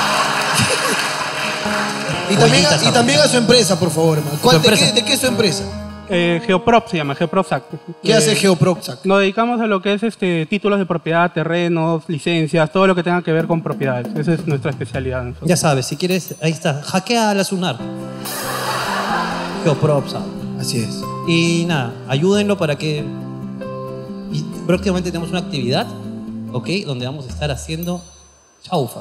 S2: Y también, a, y también a su empresa, por favor, hermano. ¿Cuál, de, qué, ¿De qué es su empresa?
S12: Eh, Geoprop se llama, Geoprosac.
S2: ¿Qué hace Geoprosac?
S12: Nos dedicamos a lo que es este, títulos de propiedad, terrenos, licencias, todo lo que tenga que ver con propiedades. Esa es nuestra especialidad. nosotros.
S1: Ya sabes, si quieres, ahí está. Hackea a la Sunar. Geopropsa.
S2: Así es.
S1: Y nada, ayúdenlo para que. Y próximamente tenemos una actividad, ¿ok? Donde vamos a estar haciendo chaufa.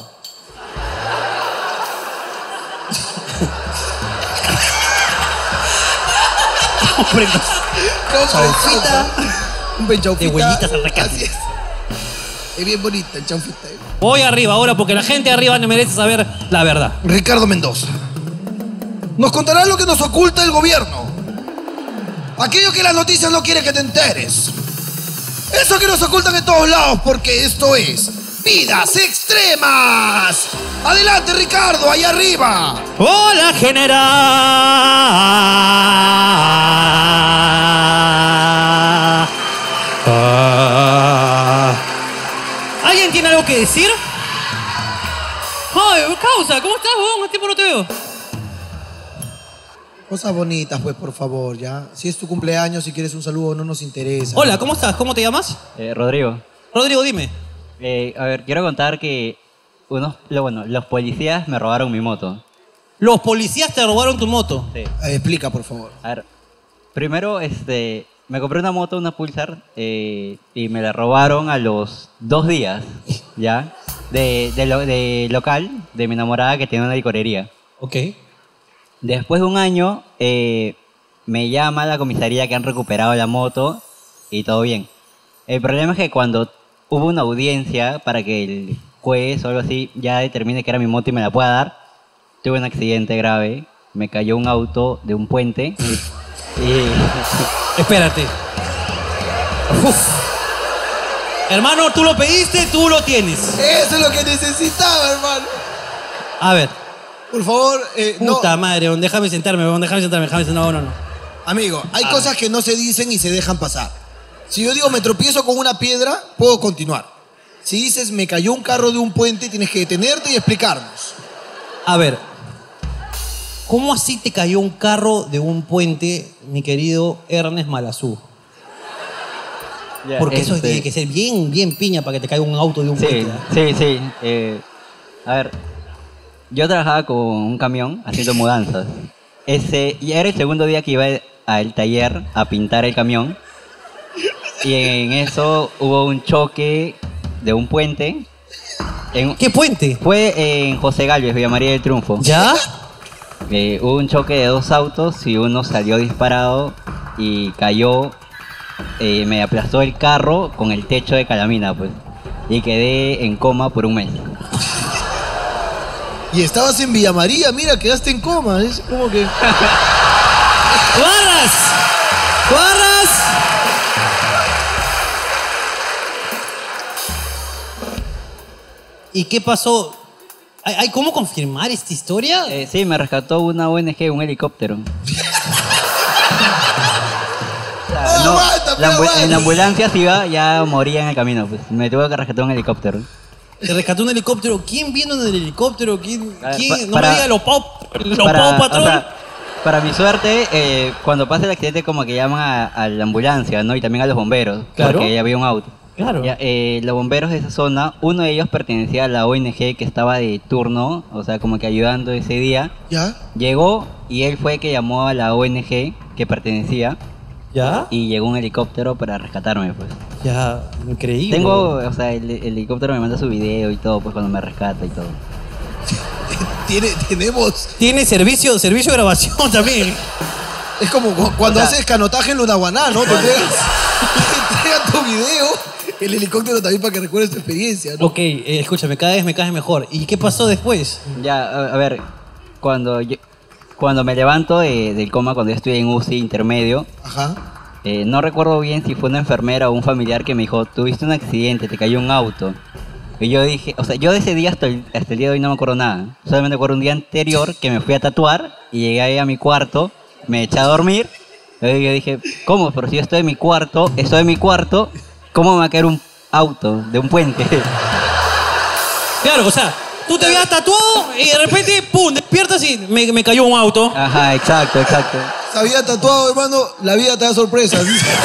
S2: Chaufita. Un buen chaufita.
S1: De huellitas al rescate.
S2: Así es. Es bien bonita el chaufita. ¿eh?
S1: Voy arriba ahora porque la gente arriba no merece saber la verdad.
S2: Ricardo Mendoza. Nos contará lo que nos oculta el gobierno. Aquello que las noticias no quieren que te enteres. Eso que nos ocultan en todos lados porque esto es Vidas Extremas. Adelante, Ricardo, ahí arriba.
S1: Hola, general. Ah. ¿Alguien tiene algo que decir? Ay, causa, ¿cómo estás, vos? ¿Qué tiempo no te veo?
S2: Cosas bonitas, pues, por favor, ya. Si es tu cumpleaños, si quieres un saludo, no nos interesa.
S1: Hola, ¿cómo estás? ¿Cómo te llamas?
S14: Eh, Rodrigo.
S1: Rodrigo, dime.
S14: Eh, a ver, quiero contar que unos, lo, bueno, los policías me robaron mi moto.
S1: Los policías te robaron tu moto.
S14: Sí.
S2: Eh, explica, por favor.
S14: A ver, primero, este, me compré una moto, una Pulsar, eh, y me la robaron a los dos días, ¿ya? De, de, lo- de local, de mi enamorada que tiene una licorería.
S1: Ok.
S14: Después de un año, eh, me llama a la comisaría que han recuperado la moto y todo bien. El problema es que cuando hubo una audiencia para que el juez o algo así ya determine que era mi moto y me la pueda dar, tuve un accidente grave, me cayó un auto de un puente y...
S1: Espérate. Uf. Hermano, tú lo pediste, tú lo tienes.
S2: Eso es lo que necesitaba, hermano.
S1: A ver.
S2: Por favor, eh,
S1: Puta
S2: no.
S1: madre, weón, déjame sentarme, weón, déjame sentarme, déjame sentarme. No, no, no.
S2: Amigo, hay
S1: Ah.
S2: cosas que no se dicen y se dejan pasar. Si yo digo me tropiezo con una piedra, puedo continuar. Si dices me cayó un carro de un puente, tienes que detenerte y explicarnos.
S1: A ver. ¿Cómo así te cayó un carro de un puente, mi querido Ernest Malazú?
S14: Ya,
S1: Porque eso
S14: este,
S1: tiene que ser bien, bien piña para que te caiga un auto de un
S14: Sí,
S1: puente. ¿eh?
S14: sí, sí. eh, a ver, yo trabajaba con un camión haciendo mudanzas. Ese, y era el segundo día que iba al taller a pintar el camión. Y en eso hubo un choque de un puente. En-
S1: ¿Qué puente?
S14: Fue en José Gálvez, Villa María del Triunfo.
S1: ¿Ya?
S14: Eh, hubo un choque de dos autos y uno salió disparado y cayó. eh, me aplastó el carro con el techo de calamina, pues. Y quedé en coma por un mes.
S2: Y estabas en Villa María, mira, quedaste en coma. Es como que...
S1: ¡Barras! ¡Barras! ¿Y qué pasó? ¿Hay, hay cómo confirmar esta historia?
S14: Eh, sí, me rescató una O N G, un helicóptero. O sea, no, la ambu- en la ambulancia si iba, ya moría en el camino, pues. Me tuve que rescatar un helicóptero.
S1: Te rescató un helicóptero. ¿Quién vino en el helicóptero? ¿Quién?
S14: Ah,
S1: quién?
S14: pa-
S1: no
S14: para-
S1: me diga los Pau, los
S14: Para,
S1: Pau
S14: o
S1: Patrol.
S14: sea, para mi suerte, eh, cuando pasa el accidente como que llaman a, a la ambulancia, ¿no? Y también a los bomberos,
S1: Claro.
S14: porque ya había un auto.
S1: Claro.
S14: Ya, eh, los bomberos de esa zona, uno de ellos pertenecía a la O N G que estaba de turno, o sea, como que ayudando ese día.
S2: ¿Ya?
S14: Llegó y él fue el que llamó a la O N G que pertenecía.
S1: ¿Ya?
S14: Y llegó un helicóptero para rescatarme, pues.
S1: Ya, increíble.
S14: Tengo, o sea, el, el helicóptero me manda su video y todo, pues cuando me rescata y todo.
S2: Tiene, tenemos...
S1: Tiene servicio, servicio de grabación también.
S2: Es como cu- cuando
S14: O sea-
S2: haces canotaje en Lunaguaná, ¿no? Te entregas, te entregan tu video, el helicóptero también para que recuerdes tu experiencia, ¿no?
S1: Ok, eh, escúchame, cada vez me caes mejor. ¿Y qué pasó después?
S14: Ya, a, a ver, cuando yo- cuando me levanto de- del coma, cuando yo estoy en U C I intermedio,
S2: Ajá.
S14: eh, no recuerdo bien si fue una enfermera o un familiar que me dijo, tuviste un accidente, te cayó un auto. Y yo dije, o sea, yo de ese día hasta el, hasta el día de hoy no me acuerdo nada. Solamente me acuerdo un día anterior que me fui a tatuar y llegué ahí a mi cuarto, me eché a dormir. Y yo dije, ¿cómo? Pero si yo estoy en mi cuarto, estoy en mi cuarto, ¿cómo me va a caer un auto de un puente?
S1: Claro, o sea, tú te habías tatuado y de repente, pum, despiertas y me, me cayó un auto.
S14: Ajá, exacto, exacto.
S2: Se había tatuado, hermano, la vida te da sorpresas.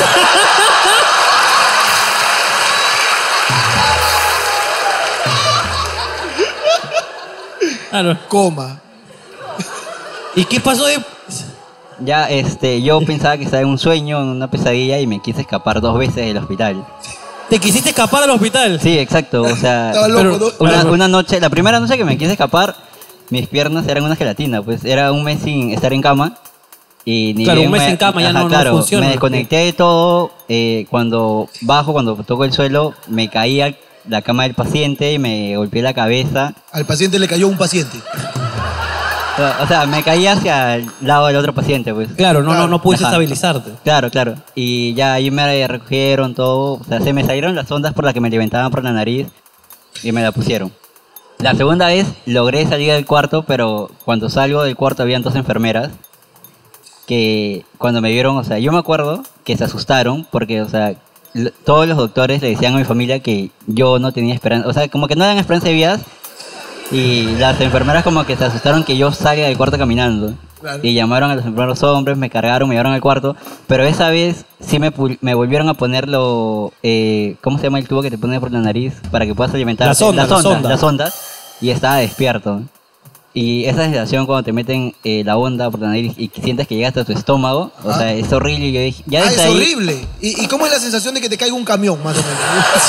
S1: Claro.
S2: Coma.
S1: ¿Y qué pasó de...?
S14: Ya, este, yo pensaba que estaba en un sueño, en una pesadilla y me quise escapar dos veces del hospital.
S1: ¿Te quisiste escapar del hospital?
S14: Sí, exacto, o sea,
S2: Estaba loco, ¿no?
S14: una, una noche, la primera noche que me quise escapar, mis piernas eran una gelatina, pues era un mes sin estar en cama. Y ni
S1: Claro,
S14: bien
S1: un mes
S14: me-
S1: en cama ya
S14: ajá,
S1: no- no
S14: claro,
S1: funciona.
S14: Me desconecté de todo, eh, cuando bajo, cuando toco el suelo, me caía la cama del paciente y me golpeé la cabeza.
S2: Al paciente le cayó un paciente.
S14: O sea, o sea, me caí hacia el lado del otro paciente, pues.
S1: Claro, no, no, no pudiste
S14: Ajá.
S1: estabilizarte.
S14: Claro, claro. Y ya ahí me recogieron todo. O sea, se me salieron las ondas por las que me levantaban por la nariz y me la pusieron. La segunda vez logré salir del cuarto, pero cuando salgo del cuarto habían dos enfermeras que cuando me vieron, o sea, yo me acuerdo que se asustaron porque, o sea, l- todos los doctores le decían a mi familia que yo no tenía esperanza, o sea, como que no dan esperanza de vidas. Y las enfermeras como que se asustaron que yo salga del cuarto caminando.
S2: Claro.
S14: Y llamaron a los enfermeros hombres, me cargaron, me llevaron al cuarto. Pero esa vez sí me, pu- me volvieron a ponerlo, eh, ¿cómo se llama el tubo que te pones por la nariz para que puedas alimentar?
S1: La sonda,
S14: las
S1: la
S14: ondas,
S1: sonda.
S14: las ondas. Y estaba despierto. Y esa sensación cuando te meten eh, la onda por la nariz y que sientes que llega hasta tu estómago, o
S2: Ah.
S14: sea, es horrible. Y yo dije, ya
S2: Ah,
S14: desde
S2: es
S14: ahí-
S2: horrible. ¿Y, ¿Y cómo es la sensación de que te caiga un camión, más o menos?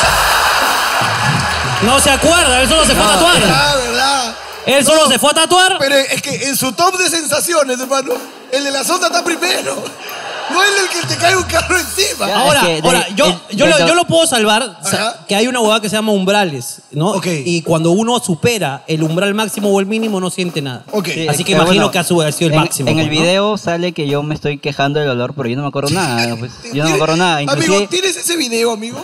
S1: No se acuerda, él solo se fue a tatuar.
S2: Ah, ¿verdad?
S1: Él solo se fue a tatuar.
S2: Pero es que en su top de sensaciones, hermano, el de la sonda está primero. No es el que te cae un carro encima.
S1: Ya, ahora,
S14: es que
S1: ahora
S14: de-
S1: yo,
S14: el-
S1: yo,
S14: de
S1: lo,
S14: do-
S1: yo lo puedo salvar, sa- que hay una huevada que se llama umbrales, ¿no?
S2: Ok.
S1: Y cuando uno supera el umbral máximo o el mínimo, no siente nada.
S2: Ok.
S14: Sí,
S1: Así
S14: es
S1: que
S14: que,
S1: imagino
S14: bueno,
S1: que ha sido ha sido el
S14: en,
S1: máximo.
S14: En el
S1: pues, ¿no?
S14: video sale que yo me estoy quejando del olor, pero yo no me acuerdo nada. Pues. Yo no me acuerdo nada. Inclusive,
S2: Amigo, ¿tienes ese video, amigo?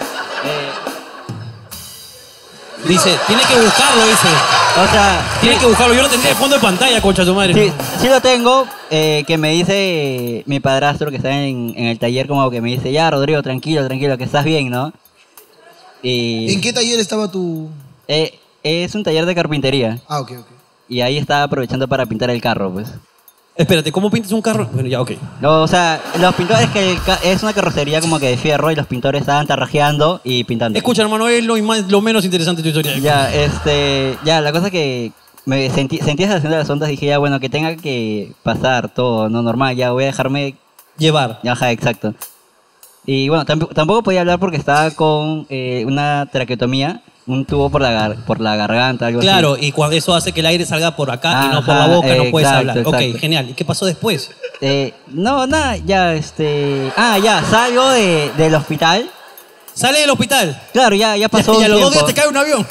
S1: Dice, tiene que buscarlo, dice.
S14: o sea,
S1: Tiene que buscarlo. Yo lo tendría de fondo de pantalla, concha su madre.
S14: sí, sí lo tengo, eh, que me dice mi padrastro que está en, en el taller, como que me dice, ya, Rodrigo, tranquilo, tranquilo, que estás bien, ¿no? Y
S2: ¿En qué taller estaba tu...?
S14: eh, es un taller de carpintería.
S2: Ah, ok, ok.
S14: Y ahí estaba aprovechando para pintar el carro, pues.
S1: Espérate, ¿cómo pintas un carro? Bueno, ya, ok.
S14: No, o sea, los pintores que el ca- es una carrocería como que de fierro y los pintores estaban tarrajeando y pintando.
S1: Escucha, hermano, es lo, más- lo menos interesante de tu historia.
S14: Ya, este, ya, la cosa que me sentí, sentí esa sensación de las ondas, dije ya, bueno, que tenga que pasar todo, no normal, ya voy a dejarme
S1: llevar.
S14: Ajá, exacto. Y bueno, tamp- tampoco podía hablar porque estaba con eh, una traqueotomía, un tubo por la, gar- por la garganta, algo
S1: Claro,
S14: así.
S1: y cuando eso hace que el aire salga por acá y no por
S14: Ajá,
S1: la boca, no
S14: eh,
S1: puedes
S14: exacto,
S1: hablar. Ok,
S14: exacto.
S1: genial. ¿Y qué pasó después?
S14: Eh, no, nada, ya, este... Ah, ya, salgo de, del hospital.
S1: ¿Sale del hospital?
S14: Claro, ya, ya pasó
S1: Y
S14: un
S1: a los dos
S14: tiempo.
S1: días te cae un avión.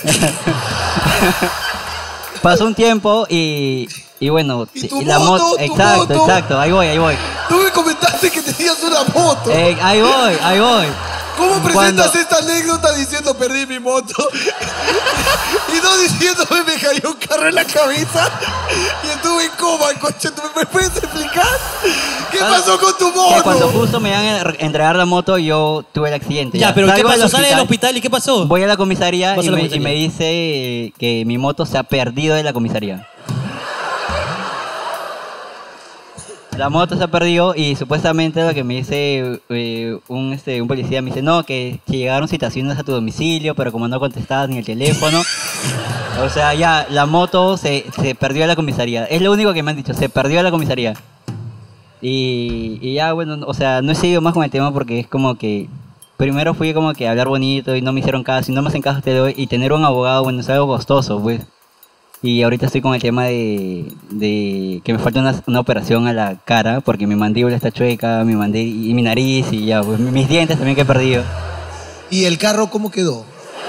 S14: Pasó un tiempo y... Y bueno,
S2: ¿Y tu
S14: y la
S2: moto?
S14: moto...
S2: ¿Tu
S14: Exacto,
S2: moto?
S14: exacto, ahí voy, ahí voy.
S2: Tú me comentaste que tenías una moto.
S14: Eh, ahí voy, ahí voy.
S2: ¿Cómo presentas
S14: Cuando-
S2: esta anécdota diciendo perdí mi moto? Y no diciéndome me cayó un carro en la cabeza y estuve en coma, coche. ¿Tú me puedes explicar? ¿Qué pasó con tu moto?
S14: Que cuando justo me iban a entregar la moto, yo tuve el accidente.
S1: Ya, pero ¿qué
S14: Salgo
S1: pasó?
S14: del
S1: ¿Sale del hospital y qué pasó?
S14: Voy a la comisaría
S1: Vas
S14: y
S1: a la
S14: me, y
S1: comisaría.
S14: me dice eh, que mi moto se ha perdido de la comisaría. La moto se ha perdido y supuestamente lo que me dice eh, un, este, un policía, me dice, no, que, que llegaron citaciones a tu domicilio, pero como no contestabas ni el teléfono, o sea, ya, la moto se, se perdió de la comisaría. Es lo único que me han dicho, se perdió de la comisaría. Y, y ya, bueno, o sea, no he seguido más con el tema porque es como que primero fui como que a hablar bonito y no me hicieron caso, y no me hacen caso te doy, y tener un abogado, bueno, es algo costoso, pues. Y ahorita estoy con el tema de, de que me falta una, una operación a la cara porque mi mandíbula está chueca, mi mandi- y mi nariz y ya, pues mis dientes también que he perdido.
S2: ¿Y el carro cómo quedó?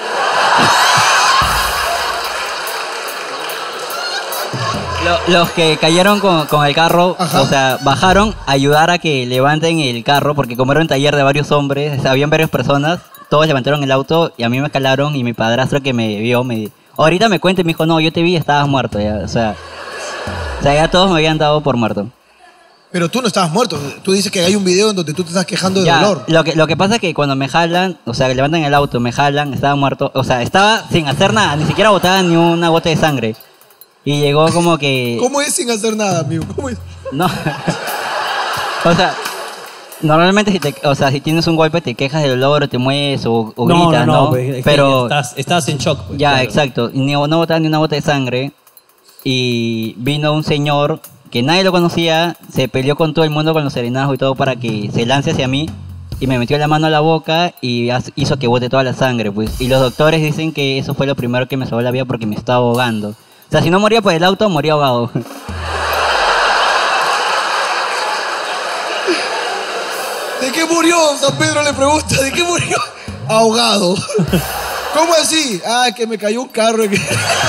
S14: Lo- los que cayeron con, con el carro, o sea, bajaron a ayudar a que levanten el carro porque como era un taller de varios hombres, habían varias personas, todos levantaron el auto y a mí me escalaron y mi padrastro que me vio me ahorita me cuenta y me dijo, no, yo te vi y estabas muerto ya, o sea, o sea, ya todos me habían dado por muerto.
S2: Pero tú no estabas muerto. Tú dices que hay un video en donde tú te estás quejando de
S14: Ya,
S2: dolor.
S14: Lo que, lo que pasa es que cuando me jalan, o sea, que levantan el auto, me jalan, estaba muerto, o sea, estaba sin hacer nada, ni siquiera botaba ni una gota de sangre. Y llegó como que...
S2: ¿Cómo es sin hacer nada, amigo? ¿Cómo es?
S14: No. O sea, normalmente si te, o sea, si tienes un golpe te quejas del dolor, o te mueves o, o
S1: No,
S14: gritas,
S1: no,
S14: ¿no?
S1: no, pues, es que
S14: Pero
S1: estás, estás en shock. pues,
S14: ya,
S1: claro.
S14: exacto. Y ni, no botaba ni una gota de sangre. Y vino un señor que nadie lo conocía, se peleó con todo el mundo, con los serenazgos y todo para que se lance hacia mí. Y me metió la mano a la boca y haz- hizo que bote toda la sangre, pues. Y los doctores dicen que eso fue lo primero que me salvó la vida porque me estaba ahogando. O sea, si no moría por el auto, moría ahogado.
S2: ¿De qué murió? San Pedro le pregunta, ¿de qué murió? Ahogado. ¿Cómo así? Ah, que me cayó un carro. ¿Y dónde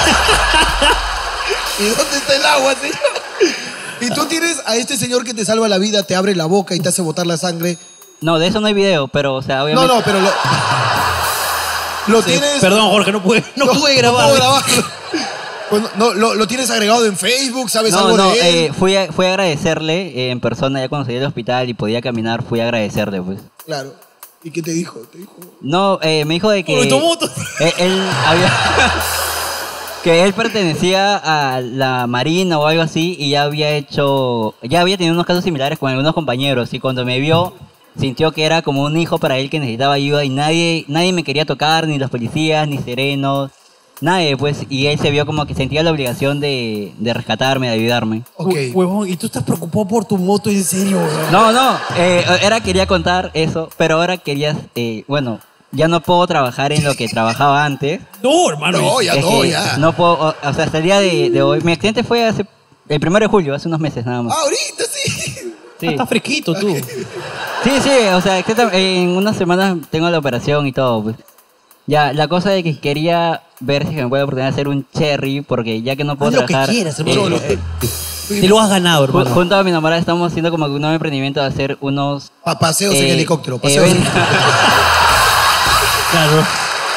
S2: está el agua, señor? Y tú tienes a este señor que te salva la vida, te abre la boca y te hace botar la sangre.
S14: No, de eso no hay video, pero, o sea,
S2: No,
S14: obviamente...
S2: no, pero lo, lo
S1: Sí,
S2: tienes...
S1: Perdón, Jorge, no pude, no pude grabar.
S2: puedo grabarlo. Pues no, lo, lo tienes agregado en Facebook, ¿sabes
S14: No,
S2: algo
S14: no,
S2: de él?
S14: eh, fui, a, fui a agradecerle eh, en persona, ya cuando salí del hospital y podía caminar, fui a agradecerle, pues.
S2: Claro. ¿Y qué te dijo? Te dijo...
S14: No, eh, me dijo de que...
S2: Uy, tu moto.
S14: Él, él había... que él pertenecía a la Marina o algo así y ya había hecho... Ya había tenido unos casos similares con algunos compañeros y cuando me vio sintió que era como un hijo para él que necesitaba ayuda y nadie, nadie me quería tocar, ni los policías, ni serenos, nadie, pues. Y él se vio como que sentía la obligación de, de rescatarme, de ayudarme.
S1: Hue- Huevón, ¿y tú estás preocupado por tu moto en serio? weón?
S14: No, no, eh, era quería contar eso, pero ahora querías, eh, bueno, ya no puedo trabajar en lo que trabajaba antes.
S1: No, hermano.
S2: No, ya
S14: Es
S2: no,
S14: que
S2: ya.
S14: No puedo, o, o sea, hasta el día de, de hoy. Mi accidente fue hace el primero de julio, hace unos meses nada más.
S2: Ah, ahorita sí.
S14: Sí.
S1: Ah, estás fresquito tú.
S14: Sí, sí, o sea, exactamente, en unas semanas tengo la operación y todo, pues. Ya, la cosa de que quería ver si me puedo oportunidad de hacer un cherry, porque ya que no puedo
S1: Haz lo que
S14: trabajar...
S1: quieras, hermano.
S14: eh,
S1: Te lo has ganado,
S14: ju-
S1: hermano.
S14: Junto a mi enamorada estamos haciendo como que un nuevo emprendimiento de hacer unos...
S2: Pa- paseos en
S14: eh,
S2: helicóptero, paseos en-
S14: eventos.
S1: Claro.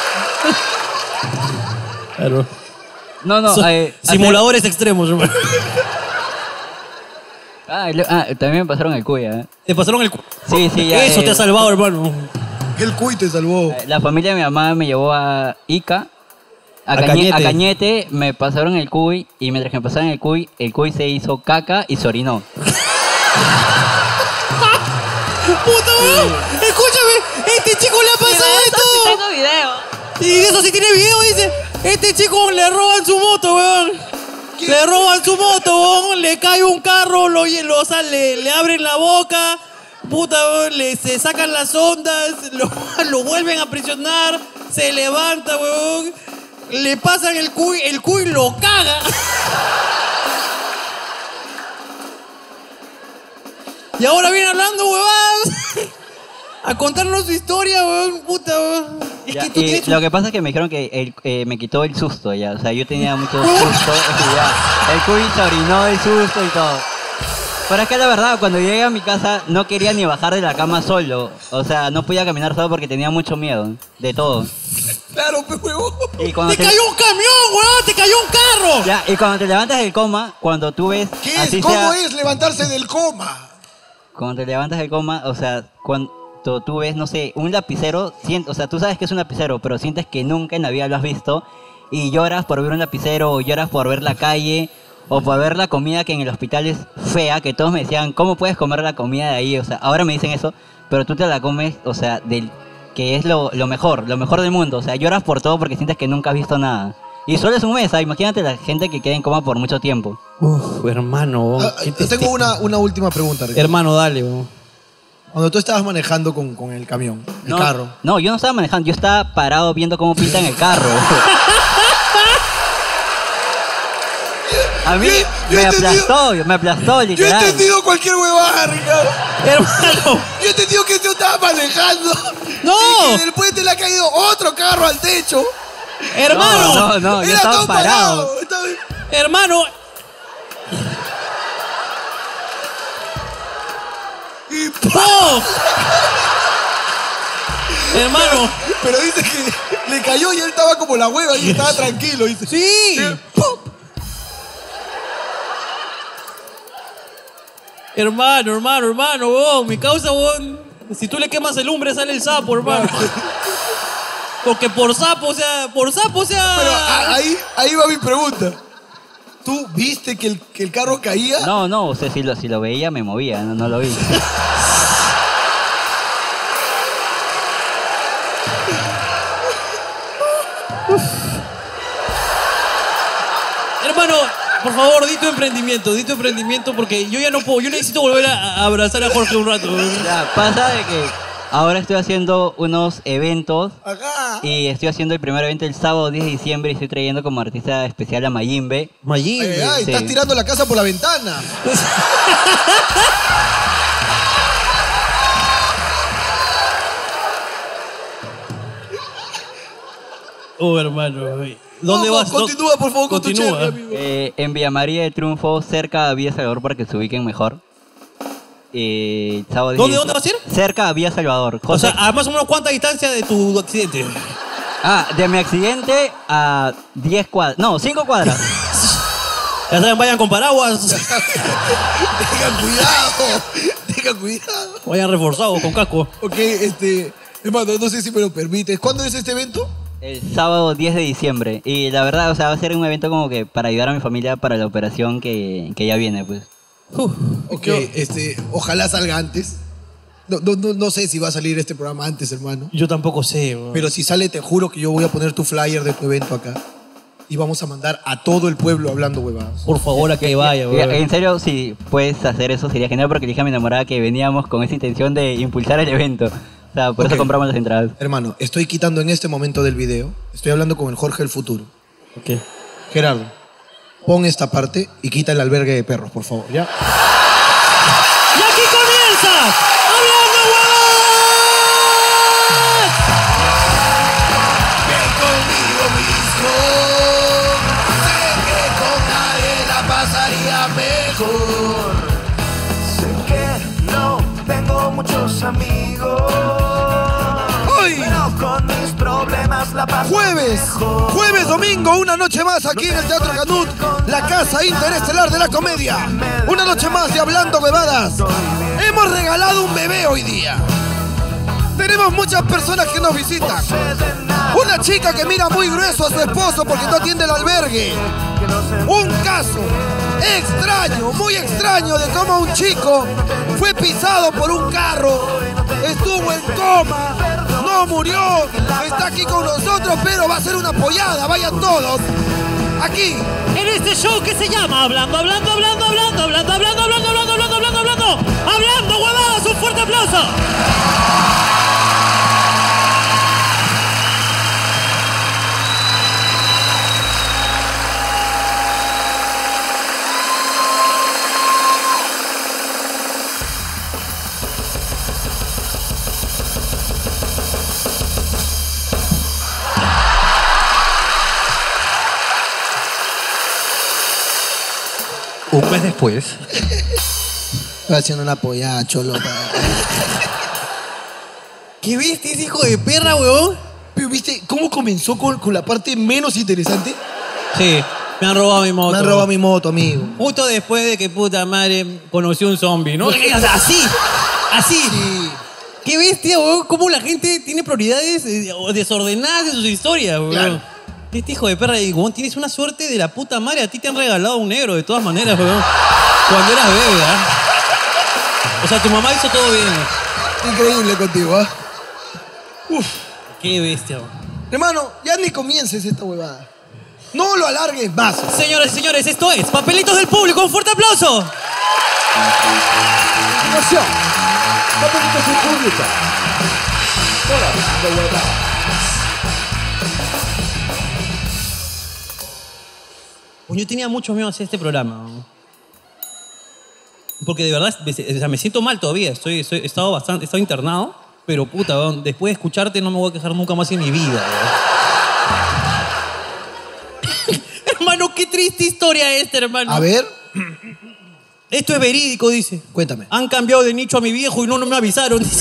S1: Claro.
S14: No, no,
S1: Son
S14: eh, hacer-
S1: simuladores extremos, hermano.
S14: Ah, lo- ah, también me pasaron el cuya, ¿eh?
S1: Te pasaron el cu-
S14: Sí, sí, ya.
S1: Eso
S14: eh,
S1: te ha salvado, hermano.
S2: El cuy te salvó.
S14: La familia de mi mamá me llevó a Ica, a,
S1: A
S14: Cañe-
S1: Cañete.
S14: a Cañete, me pasaron el cuy y mientras que me pasaron el cuy, el cuy se hizo caca y se orinó.
S1: ¡Puta, weón! Escúchame, este chico le ha pasado esto.
S7: Sí tengo video.
S1: Y eso sí tiene video, dice. Este chico le roban su moto, weón. Le roban su moto, weón. Le cae un carro, lo, lo sale, le abren la boca. Puta, weón, le, se sacan las ondas, lo, lo vuelven a presionar, se levanta, weón. Le pasan el cuy, el cuy lo caga. Y ahora viene hablando, huevadas. A contarnos su historia, weón, puta, weón. Es
S14: Ya,
S1: que tú
S14: y
S1: tienes...
S14: lo que pasa es que me dijeron que el- eh, me quitó el susto ya, o sea, yo tenía mucho susto, y ya, el cuy se orinó del susto y todo. Pero es que la verdad, cuando llegué a mi casa no quería ni bajar de la cama solo, o sea, no podía caminar solo porque tenía mucho miedo de todo.
S2: Claro, pues, huevón.
S14: Y cuando
S1: ¡Te cayó un camión, weón! ¡Te cayó un carro!
S14: Ya, y cuando te levantas del coma, cuando tú ves...
S2: ¿Qué es?
S14: así
S2: ¿Cómo
S14: sea-
S2: es levantarse del coma?
S14: Cuando te levantas del coma, o sea, cuando tú ves, no sé, un lapicero, sien- o sea, tú sabes que es un lapicero, pero sientes que nunca en la vida lo has visto y lloras por ver un lapicero, o lloras por ver la calle, o por ver la comida que en el hospital es fea, que todos me decían, ¿cómo puedes comer la comida de ahí? O sea, ahora me dicen eso, pero tú te la comes, o sea, del que es lo, lo mejor, lo mejor del mundo. O sea, lloras por todo porque sientes que nunca has visto nada. Y solo es un mes, ¿ah? Imagínate la gente que queda en coma por mucho tiempo.
S1: Uf, hermano.
S2: Ah,
S1: ¿qué te-
S2: tengo una, una última pregunta, Ricardo.
S1: Hermano, dale, weón.
S2: Cuando tú estabas manejando con, con el camión, el
S14: No,
S2: carro,
S14: No, yo no estaba manejando, yo estaba parado viendo cómo pintan el carro. A mí
S2: Yo he
S14: me
S2: entendido-
S14: aplastó, me aplastó,
S2: yo he
S14: literal.
S2: entendido cualquier huevada, Ricardo.
S1: Hermano.
S2: Yo he entendido que tú estabas manejando.
S1: ¡No!
S2: Y que después te le ha caído otro carro al techo.
S1: Hermano.
S14: No, no, no, yo
S2: Era
S14: estaba
S2: todo
S14: parado.
S2: Estaba-
S1: Hermano.
S2: Y
S1: ¡Oh! Hermano.
S2: Pero dice que le cayó y él estaba como la hueva y estaba tranquilo. Dice.
S1: Sí.
S2: ¡Pum!
S1: Hermano, hermano, hermano, weón. Mi causa, weón. Si tú le quemas el lumbre, sale el sapo, hermano. Porque por sapo, o sea, por sapo, o sea.
S2: Pero a- ahí, ahí va mi pregunta. ¿Tú viste que el, que el carro caía?
S14: No, no, o sea, si lo, si lo veía me movía, no, no lo vi.
S1: Hermano, por favor, di tu emprendimiento, di tu emprendimiento, porque yo ya no puedo, yo necesito volver a, a abrazar a Jorge un rato. weón.
S14: Ya, pasa de que ahora estoy haciendo unos eventos
S2: Ajá.
S14: y estoy haciendo el primer evento el sábado diez de diciembre y estoy trayendo como artista especial a Mayimbe.
S1: Mayimbe.
S2: Ay, ay,
S14: Sí.
S2: estás tirando la casa por la ventana.
S1: Oh, hermano. güey. ¿Dónde
S2: No,
S1: vas? No,
S2: Continúa, por favor, con tu
S1: Continúa.
S2: cherry, amigo.
S14: Eh, en Villa María de Triunfo, cerca a Villa Salvador para que se ubiquen mejor. Eh, sábado diez-
S1: ¿Dónde, dónde vas a ir?
S14: Cerca a Villa Salvador.
S1: O
S14: José-
S1: sea, a más o menos cuánta distancia de tu accidente.
S14: ah, de mi accidente a diez cuadras. No, cinco cuadras.
S1: Ya saben, vayan con paraguas,
S2: Tengan cuidado. Tengan cuidado.
S1: vayan reforzados con casco.
S2: Ok, este. Hermano, no sé si me lo permites. ¿Cuándo es este evento?
S14: El sábado diez de diciembre. Y la verdad, o sea, va a ser un evento como que para ayudar a mi familia para la operación que, que ya viene, pues.
S2: Ok, este, ojalá salga antes. No, no, no, no sé si va a salir este programa antes, hermano.
S1: Yo tampoco sé, weón.
S2: Pero si sale, te juro que yo voy a poner tu flyer de tu evento acá. Y vamos a mandar a todo el pueblo hablando huevadas.
S1: Por favor, a que vaya,
S14: Y,
S1: weón.
S14: en serio, si puedes hacer eso sería genial porque le dije a mi enamorada que veníamos con esa intención de impulsar el evento. O sea, por
S2: Ok.
S14: eso compramos las entradas.
S2: Hermano, estoy quitando en este momento del video. Estoy hablando con el Jorge del futuro.
S1: Ok.
S2: Gerardo, pon esta parte y quita el albergue de perros, por favor. ¿Ya?
S1: ¡Ya, Kiko!
S15: muchos amigos.
S2: Hoy,
S15: pero con mis problemas la paso
S2: jueves,
S15: mejor.
S2: jueves, domingo, una noche más aquí en el Teatro Canut, la casa interestelar de la comedia. Una noche más de Hablando Huevadas. Hemos regalado un bebé hoy día. Tenemos muchas personas que nos visitan. Una chica que mira muy grueso a su esposo porque no atiende el albergue. Un caso extraño, muy extraño, de cómo un chico fue pisado por un carro, estuvo en coma, no murió, está aquí con nosotros, pero va a ser una pollada. Vayan todos aquí
S1: en este show que se llama Hablando, Hablando, Hablando, Hablando, Hablando, Hablando, Hablando, Hablando, Hablando, Hablando, Hablando, Hablando Huevadas. Un fuerte aplauso.
S10: Un mes después.
S2: Estoy haciendo una pollada, cholo.
S1: ¿Qué viste ese hijo de perra, weón?
S2: Pero viste cómo comenzó con, con la parte menos interesante.
S1: Sí, me han robado mi moto.
S2: Me han robado mi moto, amigo.
S1: Justo después de que puta madre conoció un zombie, ¿no? O sea, así, así.
S2: Sí.
S1: Qué bestia, weón. Cómo la gente tiene prioridades eh, desordenadas en sus historias, weón.
S2: Claro.
S1: Este hijo de perra, y, weón, tienes una suerte de la puta madre. A ti te han regalado un negro, de todas maneras, weón. Cuando eras bebé, ¿ah? O sea, tu mamá hizo todo bien.
S2: Increíble contigo, ¿ah? Uf.
S1: Qué bestia, weón.
S2: Hermano, ya ni comiences esta huevada. No lo alargues más.
S1: Señoras y señores, esto es Papelitos del Público. Un fuerte aplauso.
S16: Continuación, Papelitos del Público. Hola, de huevadas.
S1: Pues yo tenía mucho miedo a hacer este programa, ¿no? Porque de verdad, me, o sea, me siento mal todavía. Estoy, estoy- he estado bastante, he estado internado, pero puta, weón, después de escucharte no me voy a quejar nunca más en mi vida, weón. Hermano, qué triste historia esta, hermano.
S2: A ver,
S1: Esto es verídico, dice.
S2: cuéntame.
S1: Han cambiado de nicho a mi viejo y no, no me avisaron, dice.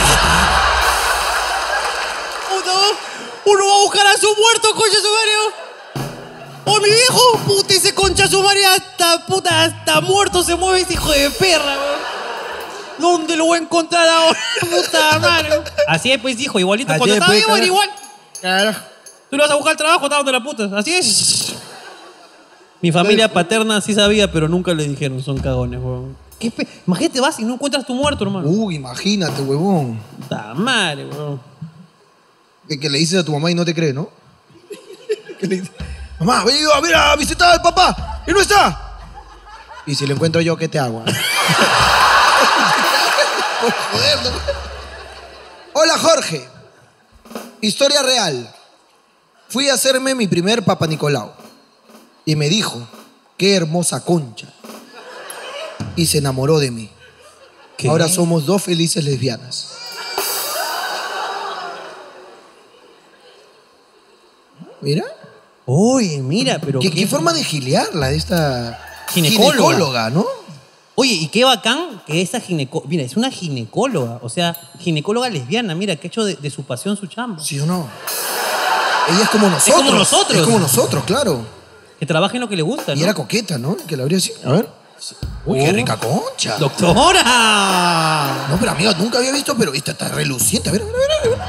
S1: Puta, uno va a buscar a su muerto, concha su madre. O mi viejo, puta, ese concha su madre hasta, puta, hasta muerto se mueve ese hijo de perra, weón. ¿Dónde lo voy a encontrar ahora? Puta madre. Así es, pues, hijo, igualito.
S2: Así
S1: Cuando
S2: es,
S1: estaba
S2: pues,
S1: vivo era igual.
S2: Claro.
S1: Tú le vas a buscar trabajo, estaba donde la puta. Así es. Mi familia paterna sí sabía, pero nunca le dijeron, son cagones, weón. ¿Qué pe- Imagínate, vas y no encuentras tu muerto, hermano.
S2: Uy, imagínate, huevón.
S1: Puta madre, weón.
S2: Que, que le dices a tu mamá y no te cree, ¿no? Que le dices, mamá, he ido a ver a visitar al papá y no está. Y si lo encuentro yo, ¿qué te hago? Por joder, ¿no? Hola, Jorge. Historia real. Fui a hacerme mi primer Papa Nicolau. Y me dijo, qué hermosa concha. Y se enamoró de mí.
S1: ¿Qué?
S2: Ahora somos dos felices lesbianas. Mira.
S1: Oye, mira, pero...
S2: ¿Qué, qué forma de gilearla de esta
S1: Ginecóloga.
S2: ginecóloga, ¿no?
S1: Oye, y qué bacán que esa ginecóloga... Mira, es una ginecóloga. O sea, ginecóloga lesbiana. Mira, que ha hecho de, de su pasión su chamba.
S2: ¿Sí o no? Ella es como nosotros.
S1: Es como nosotros.
S2: Es como nosotros, claro.
S1: Que trabaje en lo que le gusta, ¿no?
S2: Y era coqueta, ¿no? Que la abría así. A ver. Uy, qué
S1: Oh.
S2: rica concha.
S1: ¡Doctora!
S2: No, pero amiga, nunca había visto, pero esta está reluciente. A ver, a ver, a ver.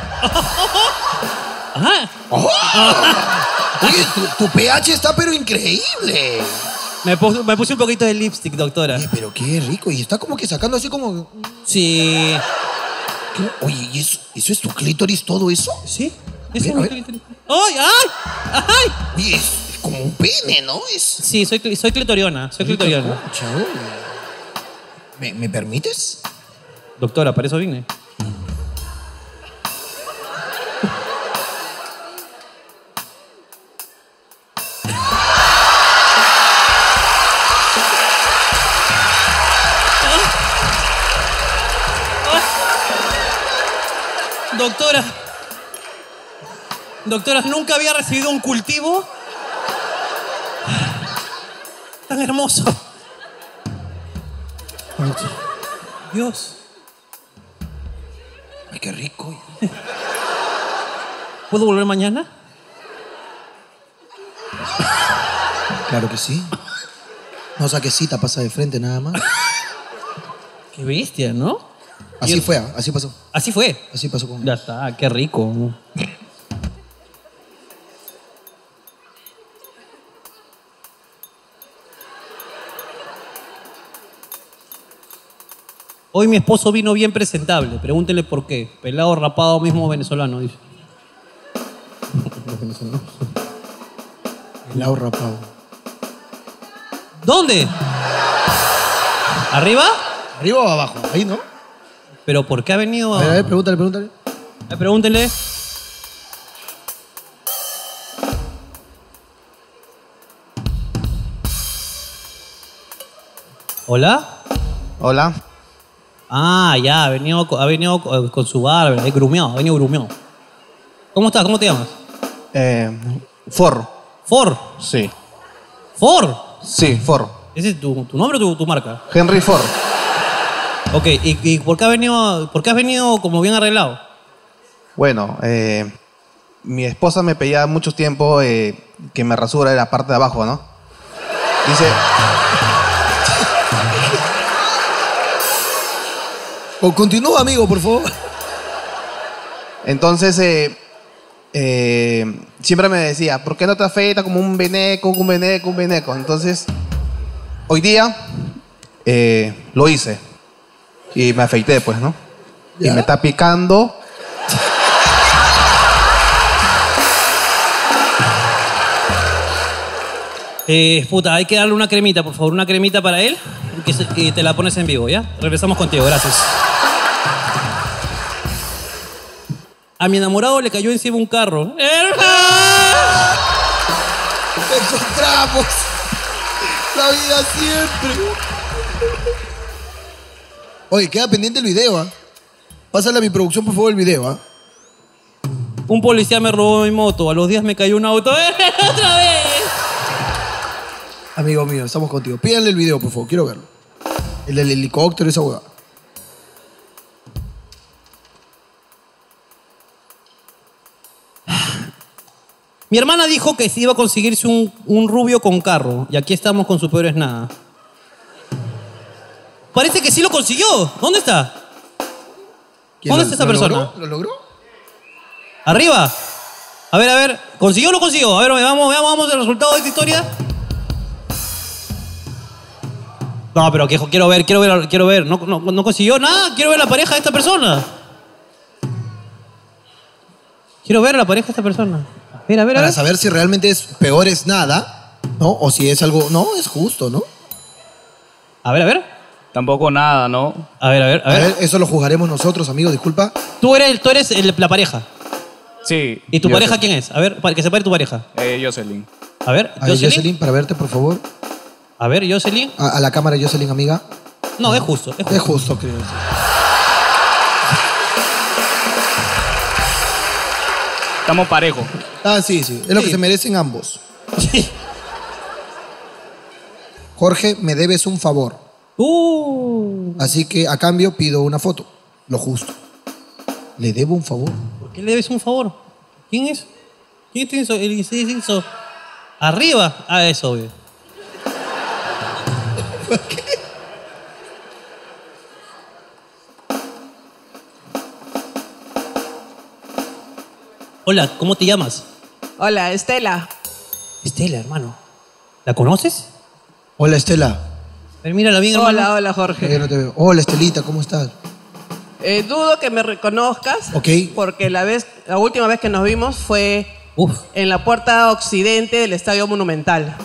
S1: Ajá.
S2: ¡Oh! Oye, tu, tu pH está pero increíble.
S1: Me, pus- me puse un poquito de lipstick, doctora.
S2: Oye, pero qué rico. Y está como que sacando así como...
S1: Sí.
S2: ¿Qué? Oye, ¿y eso, eso es tu clítoris, todo eso?
S1: Sí.
S2: A ver,
S1: Es
S2: a
S1: un
S2: ver.
S1: clítoris. ¡Ay, ay! ¡Ay!
S2: Oye, es, es como un pene, ¿no? Es...
S1: Sí, soy, cli- soy clitoriana. Soy clitoriana.
S2: Concha, oye. ¿Me, ¿Me permites?
S1: Doctora, para eso vine. Doctora. Doctora, nunca había recibido un cultivo tan hermoso. Dios.
S2: qué rico.
S1: ¿Puedo volver mañana?
S2: Claro que sí. No saques cita, pasa de frente nada más.
S1: Qué bestia, ¿no?
S2: Así fue, ¿ah? Así pasó.
S1: Así fue.
S2: Así pasó con...
S1: Ya está, qué rico. Hoy mi esposo vino bien presentable. Pregúntele por qué. Pelado, rapado, mismo venezolano, dice.
S2: Pelado, rapado.
S1: ¿Dónde? ¿Arriba?
S2: ¿Arriba o abajo? Ahí, ¿no?
S1: ¿Pero por qué ha venido a...?
S2: A ver, a ver, pregúntale, pregúntale.
S1: Eh, pregúntenle. ¿Hola?
S9: Hola.
S1: Ah, ya, ha venido, co- ha venido co- con su barba, es grumeado, ha venido grumeado. ¿Cómo estás? ¿Cómo te llamas?
S9: Eh, For.
S1: ¿For?
S9: Sí.
S1: ¿For?
S9: Sí, For.
S1: ¿Ese es tu, tu nombre o tu, tu marca?
S9: Henry Ford.
S1: Ok, ¿y, y por, qué has venido, por qué has venido como bien arreglado?
S9: Bueno, eh, mi esposa me pedía mucho tiempo eh, que me rasura la parte de abajo, ¿no? Dice...
S2: O continúa, amigo, por favor.
S9: Entonces, eh, eh, siempre me decía, ¿por qué no te afeitas como un veneco, un veneco, un veneco? Entonces, hoy día eh, lo hice. Y me afeité, pues, ¿no?
S2: ¿Ya?
S9: Y me está picando.
S1: Eh, puta, hay que darle una cremita, por favor, una cremita para él y que, se- que te la pones en vivo, ¿ya? Regresamos contigo, gracias. A mi enamorado le cayó encima un carro.
S2: ¡Nos encontramos! La vida siempre. Oye, queda pendiente el video, ¿ah? Pásale a mi producción, por favor, el video, ¿ah?
S1: Un policía me robó mi moto, a los días me cayó un auto. ¡Otra vez!
S2: Amigo mío, estamos contigo. Pídanle el video, por favor, quiero verlo. El del helicóptero, esa hueá.
S1: Mi hermana dijo que se iba a conseguirse un, un rubio con carro. Y aquí estamos con su peor es nada. Parece que sí lo consiguió. ¿Dónde está?
S2: ¿Quién
S1: ¿Dónde
S2: lo-
S1: está esa
S2: lo
S1: persona?
S2: logró? ¿Lo logró?
S1: Arriba. A ver, a ver. ¿Consiguió o no consiguió? A ver, veamos, veamos, vamos el resultado de esta historia. No, pero que, quiero ver, quiero ver, quiero ver. No, no, no consiguió nada. Quiero ver la pareja de esta persona. Quiero ver la pareja de esta persona. A ver, a ver, a
S2: Para
S1: ver.
S2: saber si realmente es peor es nada, ¿no? O si es algo... No, es justo, ¿no?
S1: A ver, a ver.
S17: Tampoco nada, ¿no?
S1: A ver, a ver, a
S2: A
S1: ver.
S2: ver, eso lo juzgaremos nosotros, amigo, disculpa.
S1: Tú eres, tú eres el- la pareja.
S17: Sí.
S1: ¿Y tu
S17: Jocelyn.
S1: pareja quién es? A ver, para que se pare tu pareja.
S17: Eh, Jocelyn.
S1: A ver,
S2: A ver,
S1: Jocelyn.
S2: Jocelyn, para verte, por favor.
S1: A ver, Jocelyn.
S2: A, a la cámara, Jocelyn, amiga.
S1: No, es justo. Es justo,
S2: Es justo, creo.
S17: Estamos parejos.
S2: Ah, sí, sí. Es lo que se merecen ambos. Jorge, me debes un favor.
S1: Uh.
S2: Así que a cambio pido una foto. Lo justo. Le debo un favor.
S1: ¿Por qué le debes un favor? ¿Quién es? ¿Quién te hizo? El que hizo. Arriba. Ah, es obvio. Hola, ¿cómo te llamas?
S5: Hola, Estela.
S1: Estela, hermano. ¿La conoces?
S2: Hola, Estela.
S1: A ver, mírala bien, hermano.
S5: Hola, hola, Jorge.
S2: Ya no te veo. Hola, Estelita, ¿cómo estás?
S5: Eh, dudo que me reconozcas.
S2: Ok.
S5: Porque la, vez, la última vez que nos vimos fue
S1: Uf.
S5: en la puerta occidente del Estadio Monumental.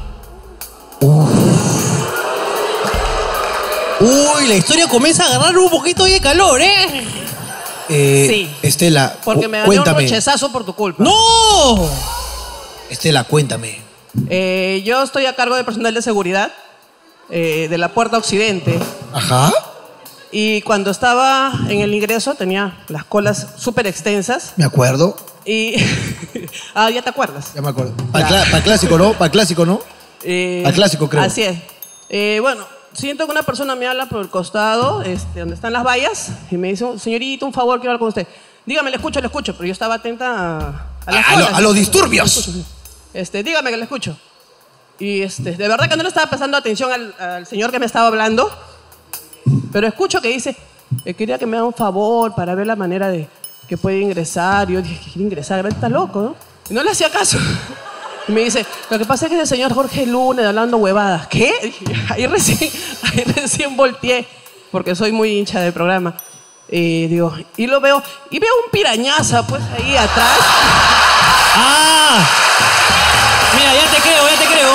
S1: Uy, la historia comienza a agarrar un poquito de calor, ¿eh?
S2: Eh,
S5: Sí.
S2: Estela,
S5: Porque
S2: cu-
S5: me gané un
S2: cuéntame.
S5: rochezazo por tu culpa.
S1: ¡No!
S2: Estela, cuéntame.
S5: Eh, yo estoy a cargo del personal de seguridad eh, de la puerta occidente.
S2: Ajá.
S5: Y cuando estaba en el ingreso tenía las colas súper extensas.
S2: Me acuerdo.
S5: Y. ah, ya te acuerdas.
S2: Ya me acuerdo. Para el clásico, ¿no? Para el clásico, ¿no?
S5: Eh,
S2: Al clásico, creo.
S5: Así es. Eh, bueno, siento que una persona me habla por el costado, este, donde están las vallas, y me dice, señorita, un favor, quiero hablar con usted. Dígame, le escucho, le escucho, pero yo estaba atenta a, a, las
S2: A- a lo-
S5: cosas.
S2: a los disturbios.
S5: Le escucho, sí. Este, dígame que le escucho. Y este, de verdad que no le estaba prestando atención al, al señor que me estaba hablando, pero escucho que dice, eh, quería que me haga un favor para ver la manera de que puede ingresar. Y yo dije, quiere ingresar, está loco, ¿no? Y no le hacía caso. Y me dice, lo que pasa es que es el señor Jorge Luna de hablando huevadas. ¿Qué? Dije, ahí recién, ahí recién volteé, porque soy muy hincha del programa. Y digo, y lo veo, y veo un pirañaza, pues, ahí atrás.
S1: ¡Ah! Mira, ya te creo, ya te creo.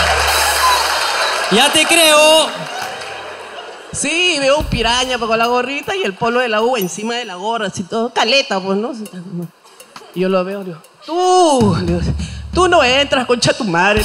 S1: Ya te creo.
S5: Sí, veo un piraña pues, con la gorrita y el polo de la U encima de la gorra, así todo caleta, pues, ¿no? Y yo lo veo, digo, tú, digo, tú no entras, concha tu madre.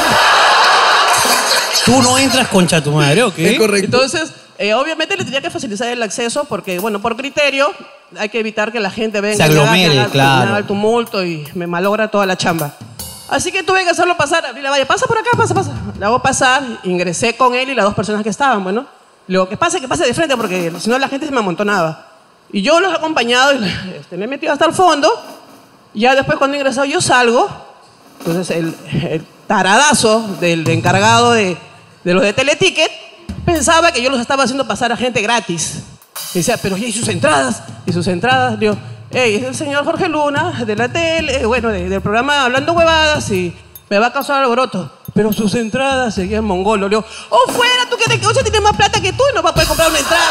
S1: Tú no entras, concha tu madre, ¿ok?
S5: Es correcto. Entonces, eh, obviamente le tenía que facilitar el acceso porque, bueno, por criterio, hay que evitar que la gente venga
S1: Se
S5: y me haga-
S1: aglomere,
S5: me haga,
S1: claro.
S5: me haga el tumulto y me malogra toda la chamba. Así que tuve que hacerlo pasar, abrí la valla, pasa por acá, pasa, pasa. La hago pasar, ingresé con él y las dos personas que estaban, bueno. Le digo, que pase, que pase de frente porque si no la gente se me amontonaba. Y yo los he acompañado y este, me he metido hasta el fondo. Y ya después cuando he ingresado yo salgo. Entonces el, el taradazo del encargado de, de los de Teleticket pensaba que yo los estaba haciendo pasar a gente gratis. Y decía, pero ¿y sus entradas? ¿Y sus entradas? Digo, hey, es el señor Jorge Luna de la tele, bueno, de- del programa Hablando Huevadas y me va a causar alboroto. Pero sus entradas seguían mongolo. Le digo, oh, fuera, tú que te que tienes más plata que tú y no vas a poder comprar una entrada.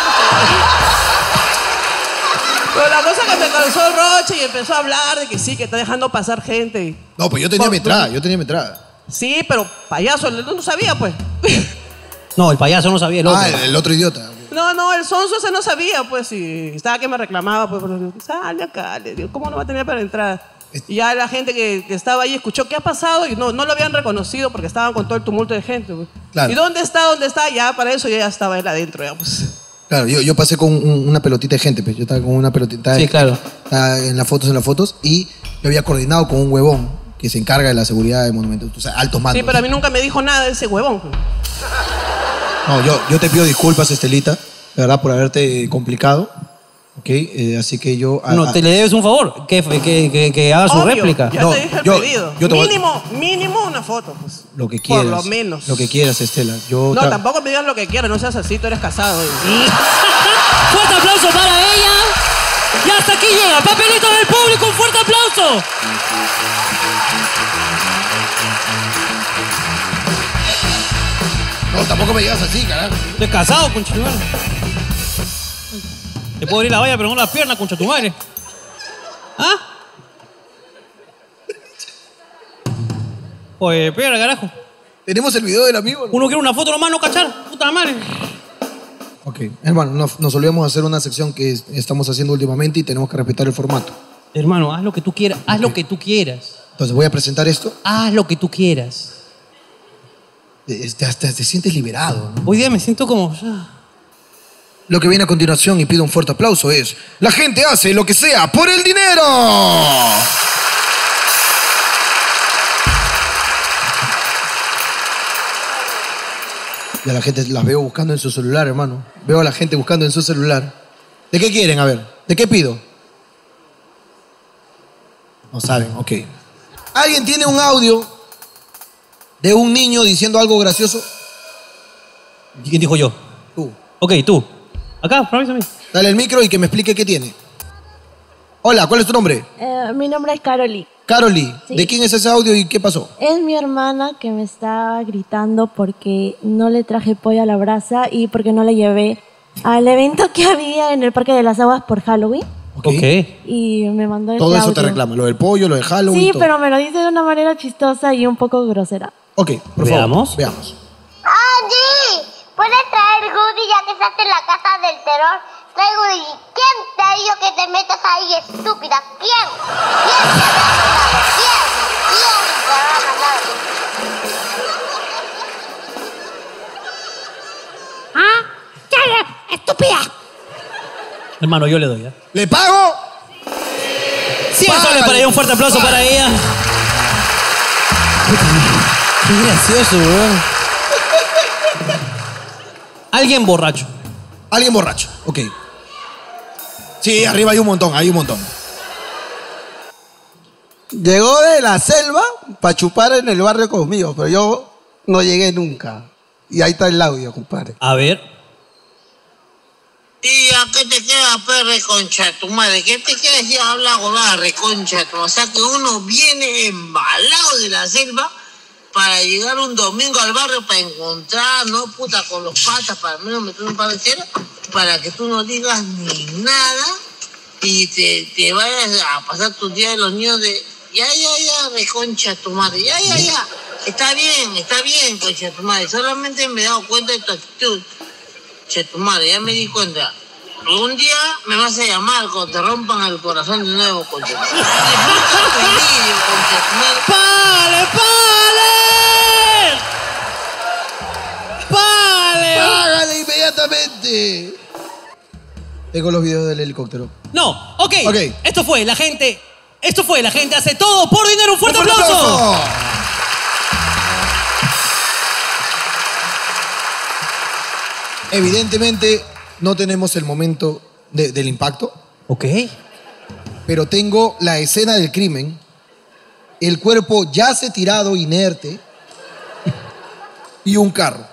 S5: Pero la cosa que me causó el roche y empezó a hablar de que sí, que está dejando pasar gente. y-
S2: No, pues yo tenía
S5: Por-
S2: mi entrada, yo tenía mi entrada.
S5: Sí, pero payaso, él no sabía, pues.
S1: No, el payaso no sabía, el otro.
S2: Ah, el, el otro idiota.
S5: No, no, el sonso ese no sabía, pues, y estaba que me reclamaba, pues, pero, sal de acá, le digo, ¿cómo no va a tener para entrar? Y ya la gente que, que estaba ahí escuchó qué ha pasado y no, no lo habían reconocido porque estaban con todo el tumulto de gente. Pues.
S2: Claro.
S5: ¿Y dónde está? ¿Dónde está? Ya para eso ya, ya estaba él adentro, ya, pues.
S2: Claro, yo, yo pasé con un- una pelotita de gente, pues. Yo estaba con una pelotita de
S1: Sí, claro.
S2: estaba en las fotos, en las fotos, y yo había coordinado con un huevón que se encarga de la seguridad de monumentos, o sea, altos mandos.
S5: Sí, pero a mí nunca me dijo nada de ese huevón.
S2: No, yo, yo te pido disculpas, Estelita, de verdad, por haberte complicado. ¿Ok? Eh, así que yo. a-
S1: No,
S2: a-
S1: te le debes un favor, que, que, que, que haga su
S5: Obvio,
S1: réplica.
S5: Ya
S2: No,
S5: te dije el
S2: yo-
S5: pedido.
S2: yo te voy-
S5: mínimo, mínimo una foto, pues.
S2: Lo que quieras.
S5: Por lo menos.
S2: Lo que quieras, Estela. Yo
S5: No,
S2: tra-
S5: tampoco me digas lo que quieras, no seas así, tú eres casado. eh.
S1: Fuerte aplauso para ella. Y hasta aquí llega. Papelito del público, un fuerte aplauso.
S2: No, tampoco me digas así, carajo.
S1: Estoy casado, concha tu madre. Te puedo abrir la valla, pero no la pierna, concha tu madre. ¿Ah? Oye, espera, carajo.
S2: Tenemos el video del amigo.
S1: Uno quiere una foto nomás, no cachar. Puta madre.
S2: Ok, hermano, nos, nos olvidamos hacer una sección que es- estamos haciendo últimamente y tenemos que respetar el formato.
S1: Hermano, haz lo que tú quieras. Haz lo que tú quieras.
S2: Entonces voy a presentar esto.
S1: Haz lo que tú quieras.
S2: Este, hasta te sientes liberado, ¿no?
S1: Hoy día me siento como... ah.
S2: Lo que viene a continuación y pido un fuerte aplauso es: la gente hace lo que sea por el dinero. Ya la gente las veo buscando en su celular, hermano. Veo a la gente buscando en su celular. ¿De qué quieren? A ver, ¿de qué pido? No saben, ok. ¿Alguien tiene un audio de un niño diciendo algo gracioso?
S1: ¿Quién dijo yo?
S2: Tú.
S1: Ok, tú. Acá, para mí.
S2: Dale el micro y que me explique qué tiene. Hola, ¿cuál es tu nombre?
S18: Eh, mi nombre es Caroli.
S2: Caroli,
S18: Sí.
S2: ¿de quién es ese audio y qué pasó?
S18: Es mi hermana que me estaba gritando porque no le traje pollo a la brasa y porque no le llevé al evento que había en el Parque de las Aguas por Halloween.
S2: Ok.
S18: Y me mandó ese
S2: Todo eso te
S18: audio.
S2: reclama, lo del pollo, lo de Halloween.
S18: Sí,
S2: todo.
S18: pero me lo dice de una manera chistosa y un poco grosera.
S2: Ok, por
S1: Veamos.
S2: favor. Veamos.
S19: Angie, ¿puedes traer Goody ya que estás en la casa del terror? Trae Goody. ¿Quién te ha dicho que te metas ahí, estúpida? ¿Quién? ¿Quién te habrá mandado? ¿Quién? ¿Quién te habrá mandado?
S1: ¿Ah? ¿Qué? ¡Estúpida! Hermano, yo le doy, ¿eh?
S2: ¿Le pago?
S1: cien soles para ella, un fuerte aplauso para ella. Qué gracioso, weón. Alguien borracho.
S2: Alguien borracho, ok. Sí, arriba hay un montón, hay un montón.
S20: Llegó de la selva para chupar en el barrio conmigo, pero yo no llegué nunca. Y ahí está el audio, compadre.
S1: A ver.
S21: ¿Y a qué te queda, pues, reconcha tu madre? ¿Qué te queda si habla huevada, reconcha tu? O sea que uno viene embalado de la selva para llegar un domingo al barrio para encontrar, ¿no? Puta, con los patas, para al menos meter un par de ceras, para que tú no digas ni nada y te, te vayas a pasar tu día de los niños de... Ya, ya, ya, reconcha tu madre. Ya, ya, ya. Está bien, está bien, concha tu madre. Solamente me he dado cuenta de tu actitud. Che, tu madre, ya me di cuenta. Un día me vas a llamar cuando te rompan el corazón de nuevo, concha tu madre.
S1: ¡Pale, pale! ¡Pale!
S2: ¡Págale inmediatamente! Tengo los videos del helicóptero.
S1: No, ok.
S2: Ok.
S1: Esto fue, la gente... Esto fue, la gente hace todo por dinero. ¡Un fuerte,
S2: ¡Un fuerte
S1: aplauso!
S2: aplauso! Evidentemente no tenemos el momento de- del impacto.
S1: Ok.
S2: Pero tengo la escena del crimen. El cuerpo yace tirado, inerte. Y un carro.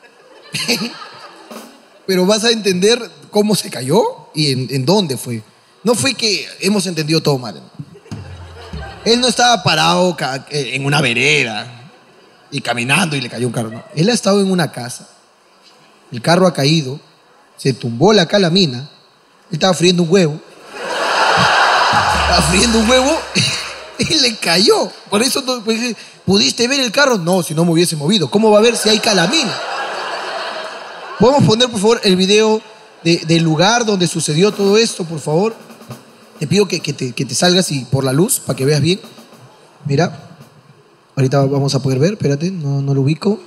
S2: Pero vas a entender cómo se cayó y en, en dónde fue. No fue que hemos entendido todo mal. Él no estaba parado ca- en una vereda y caminando y le cayó un carro. No. Él ha estado en una casa. El carro ha caído. Se tumbó la calamina. Él estaba friendo un huevo. Estaba friendo un huevo y le cayó. Por eso no- pues, ¿pudiste ver el carro? No, si no me hubiese movido. ¿Cómo va a ver si hay calamina? ¿Podemos poner, por favor, el video de- del lugar donde sucedió todo esto, por favor? Te pido que, que te, que te salgas y por la luz, para que veas bien. Mira. Ahorita vamos a poder ver. Espérate, no, no lo ubico.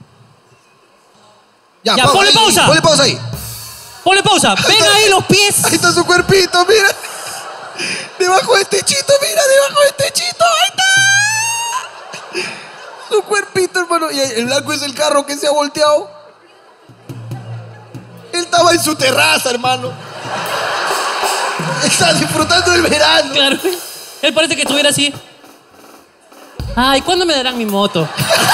S1: Ya,
S2: pausa
S1: ponle
S2: ahí,
S1: pausa.
S2: Ponle pausa ahí.
S1: Ponle pausa. Ven ahí los pies.
S2: Ahí está su cuerpito, mira. Debajo del techito, mira, debajo del techito. Ahí está. Su cuerpito, hermano. Y el blanco es el carro que se ha volteado. Él estaba en su terraza, hermano. Está disfrutando del verano.
S1: Claro. Él parece que estuviera así. Ay, ¿cuándo me darán mi moto?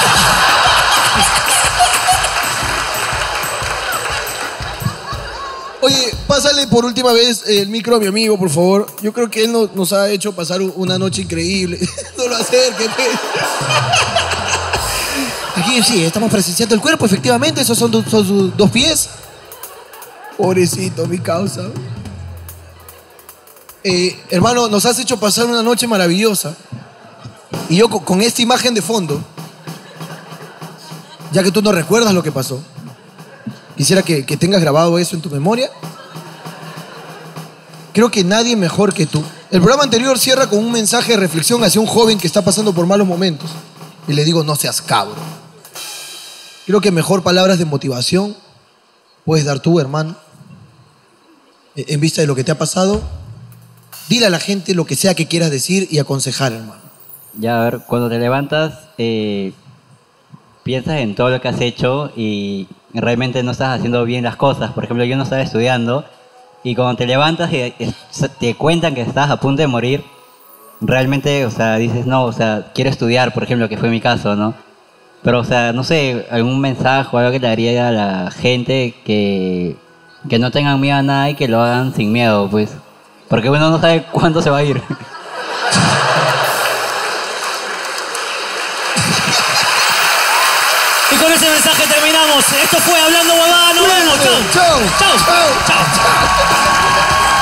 S2: Oye, pásale por última vez el micro a mi amigo, por favor. Yo creo que él no- nos ha hecho pasar u- una noche increíble. No lo acerques, pues. Aquí sí, estamos presenciando el cuerpo, efectivamente. Esos son, do- son sus dos pies. Pobrecito, mi causa. Eh, hermano, nos has hecho pasar una noche maravillosa. Y yo con, con esta imagen de fondo, ya que tú no recuerdas lo que pasó, quisiera que, que tengas grabado eso en tu memoria. Creo que nadie mejor que tú. El programa anterior cierra con un mensaje de reflexión hacia un joven que está pasando por malos momentos. Y le digo, no seas cabro. Creo que mejor palabras de motivación puedes dar tú, hermano. Eh, En vista de lo que te ha pasado, dile a la gente lo que sea que quieras decir y aconsejar, hermano.
S14: Ya, a ver, cuando te levantas, eh, piensas en todo lo que has hecho y realmente no estás haciendo bien las cosas. Por ejemplo, yo no estaba estudiando y cuando te levantas y eh, te cuentan que estás a punto de morir, realmente, o sea, dices, no, o sea, quiero estudiar, por ejemplo, que fue mi caso, ¿no? Pero, o sea, no sé, algún mensaje o algo que le daría a la gente que, que no tengan miedo a nada y que lo hagan sin miedo, pues. Porque uno no sabe cuándo se va a ir.
S1: Y con ese mensaje terminamos. Esto fue Hablando Huevada. Nos vemos. Chau.
S2: Chau.
S1: Chau.
S2: Chau.
S1: Chau.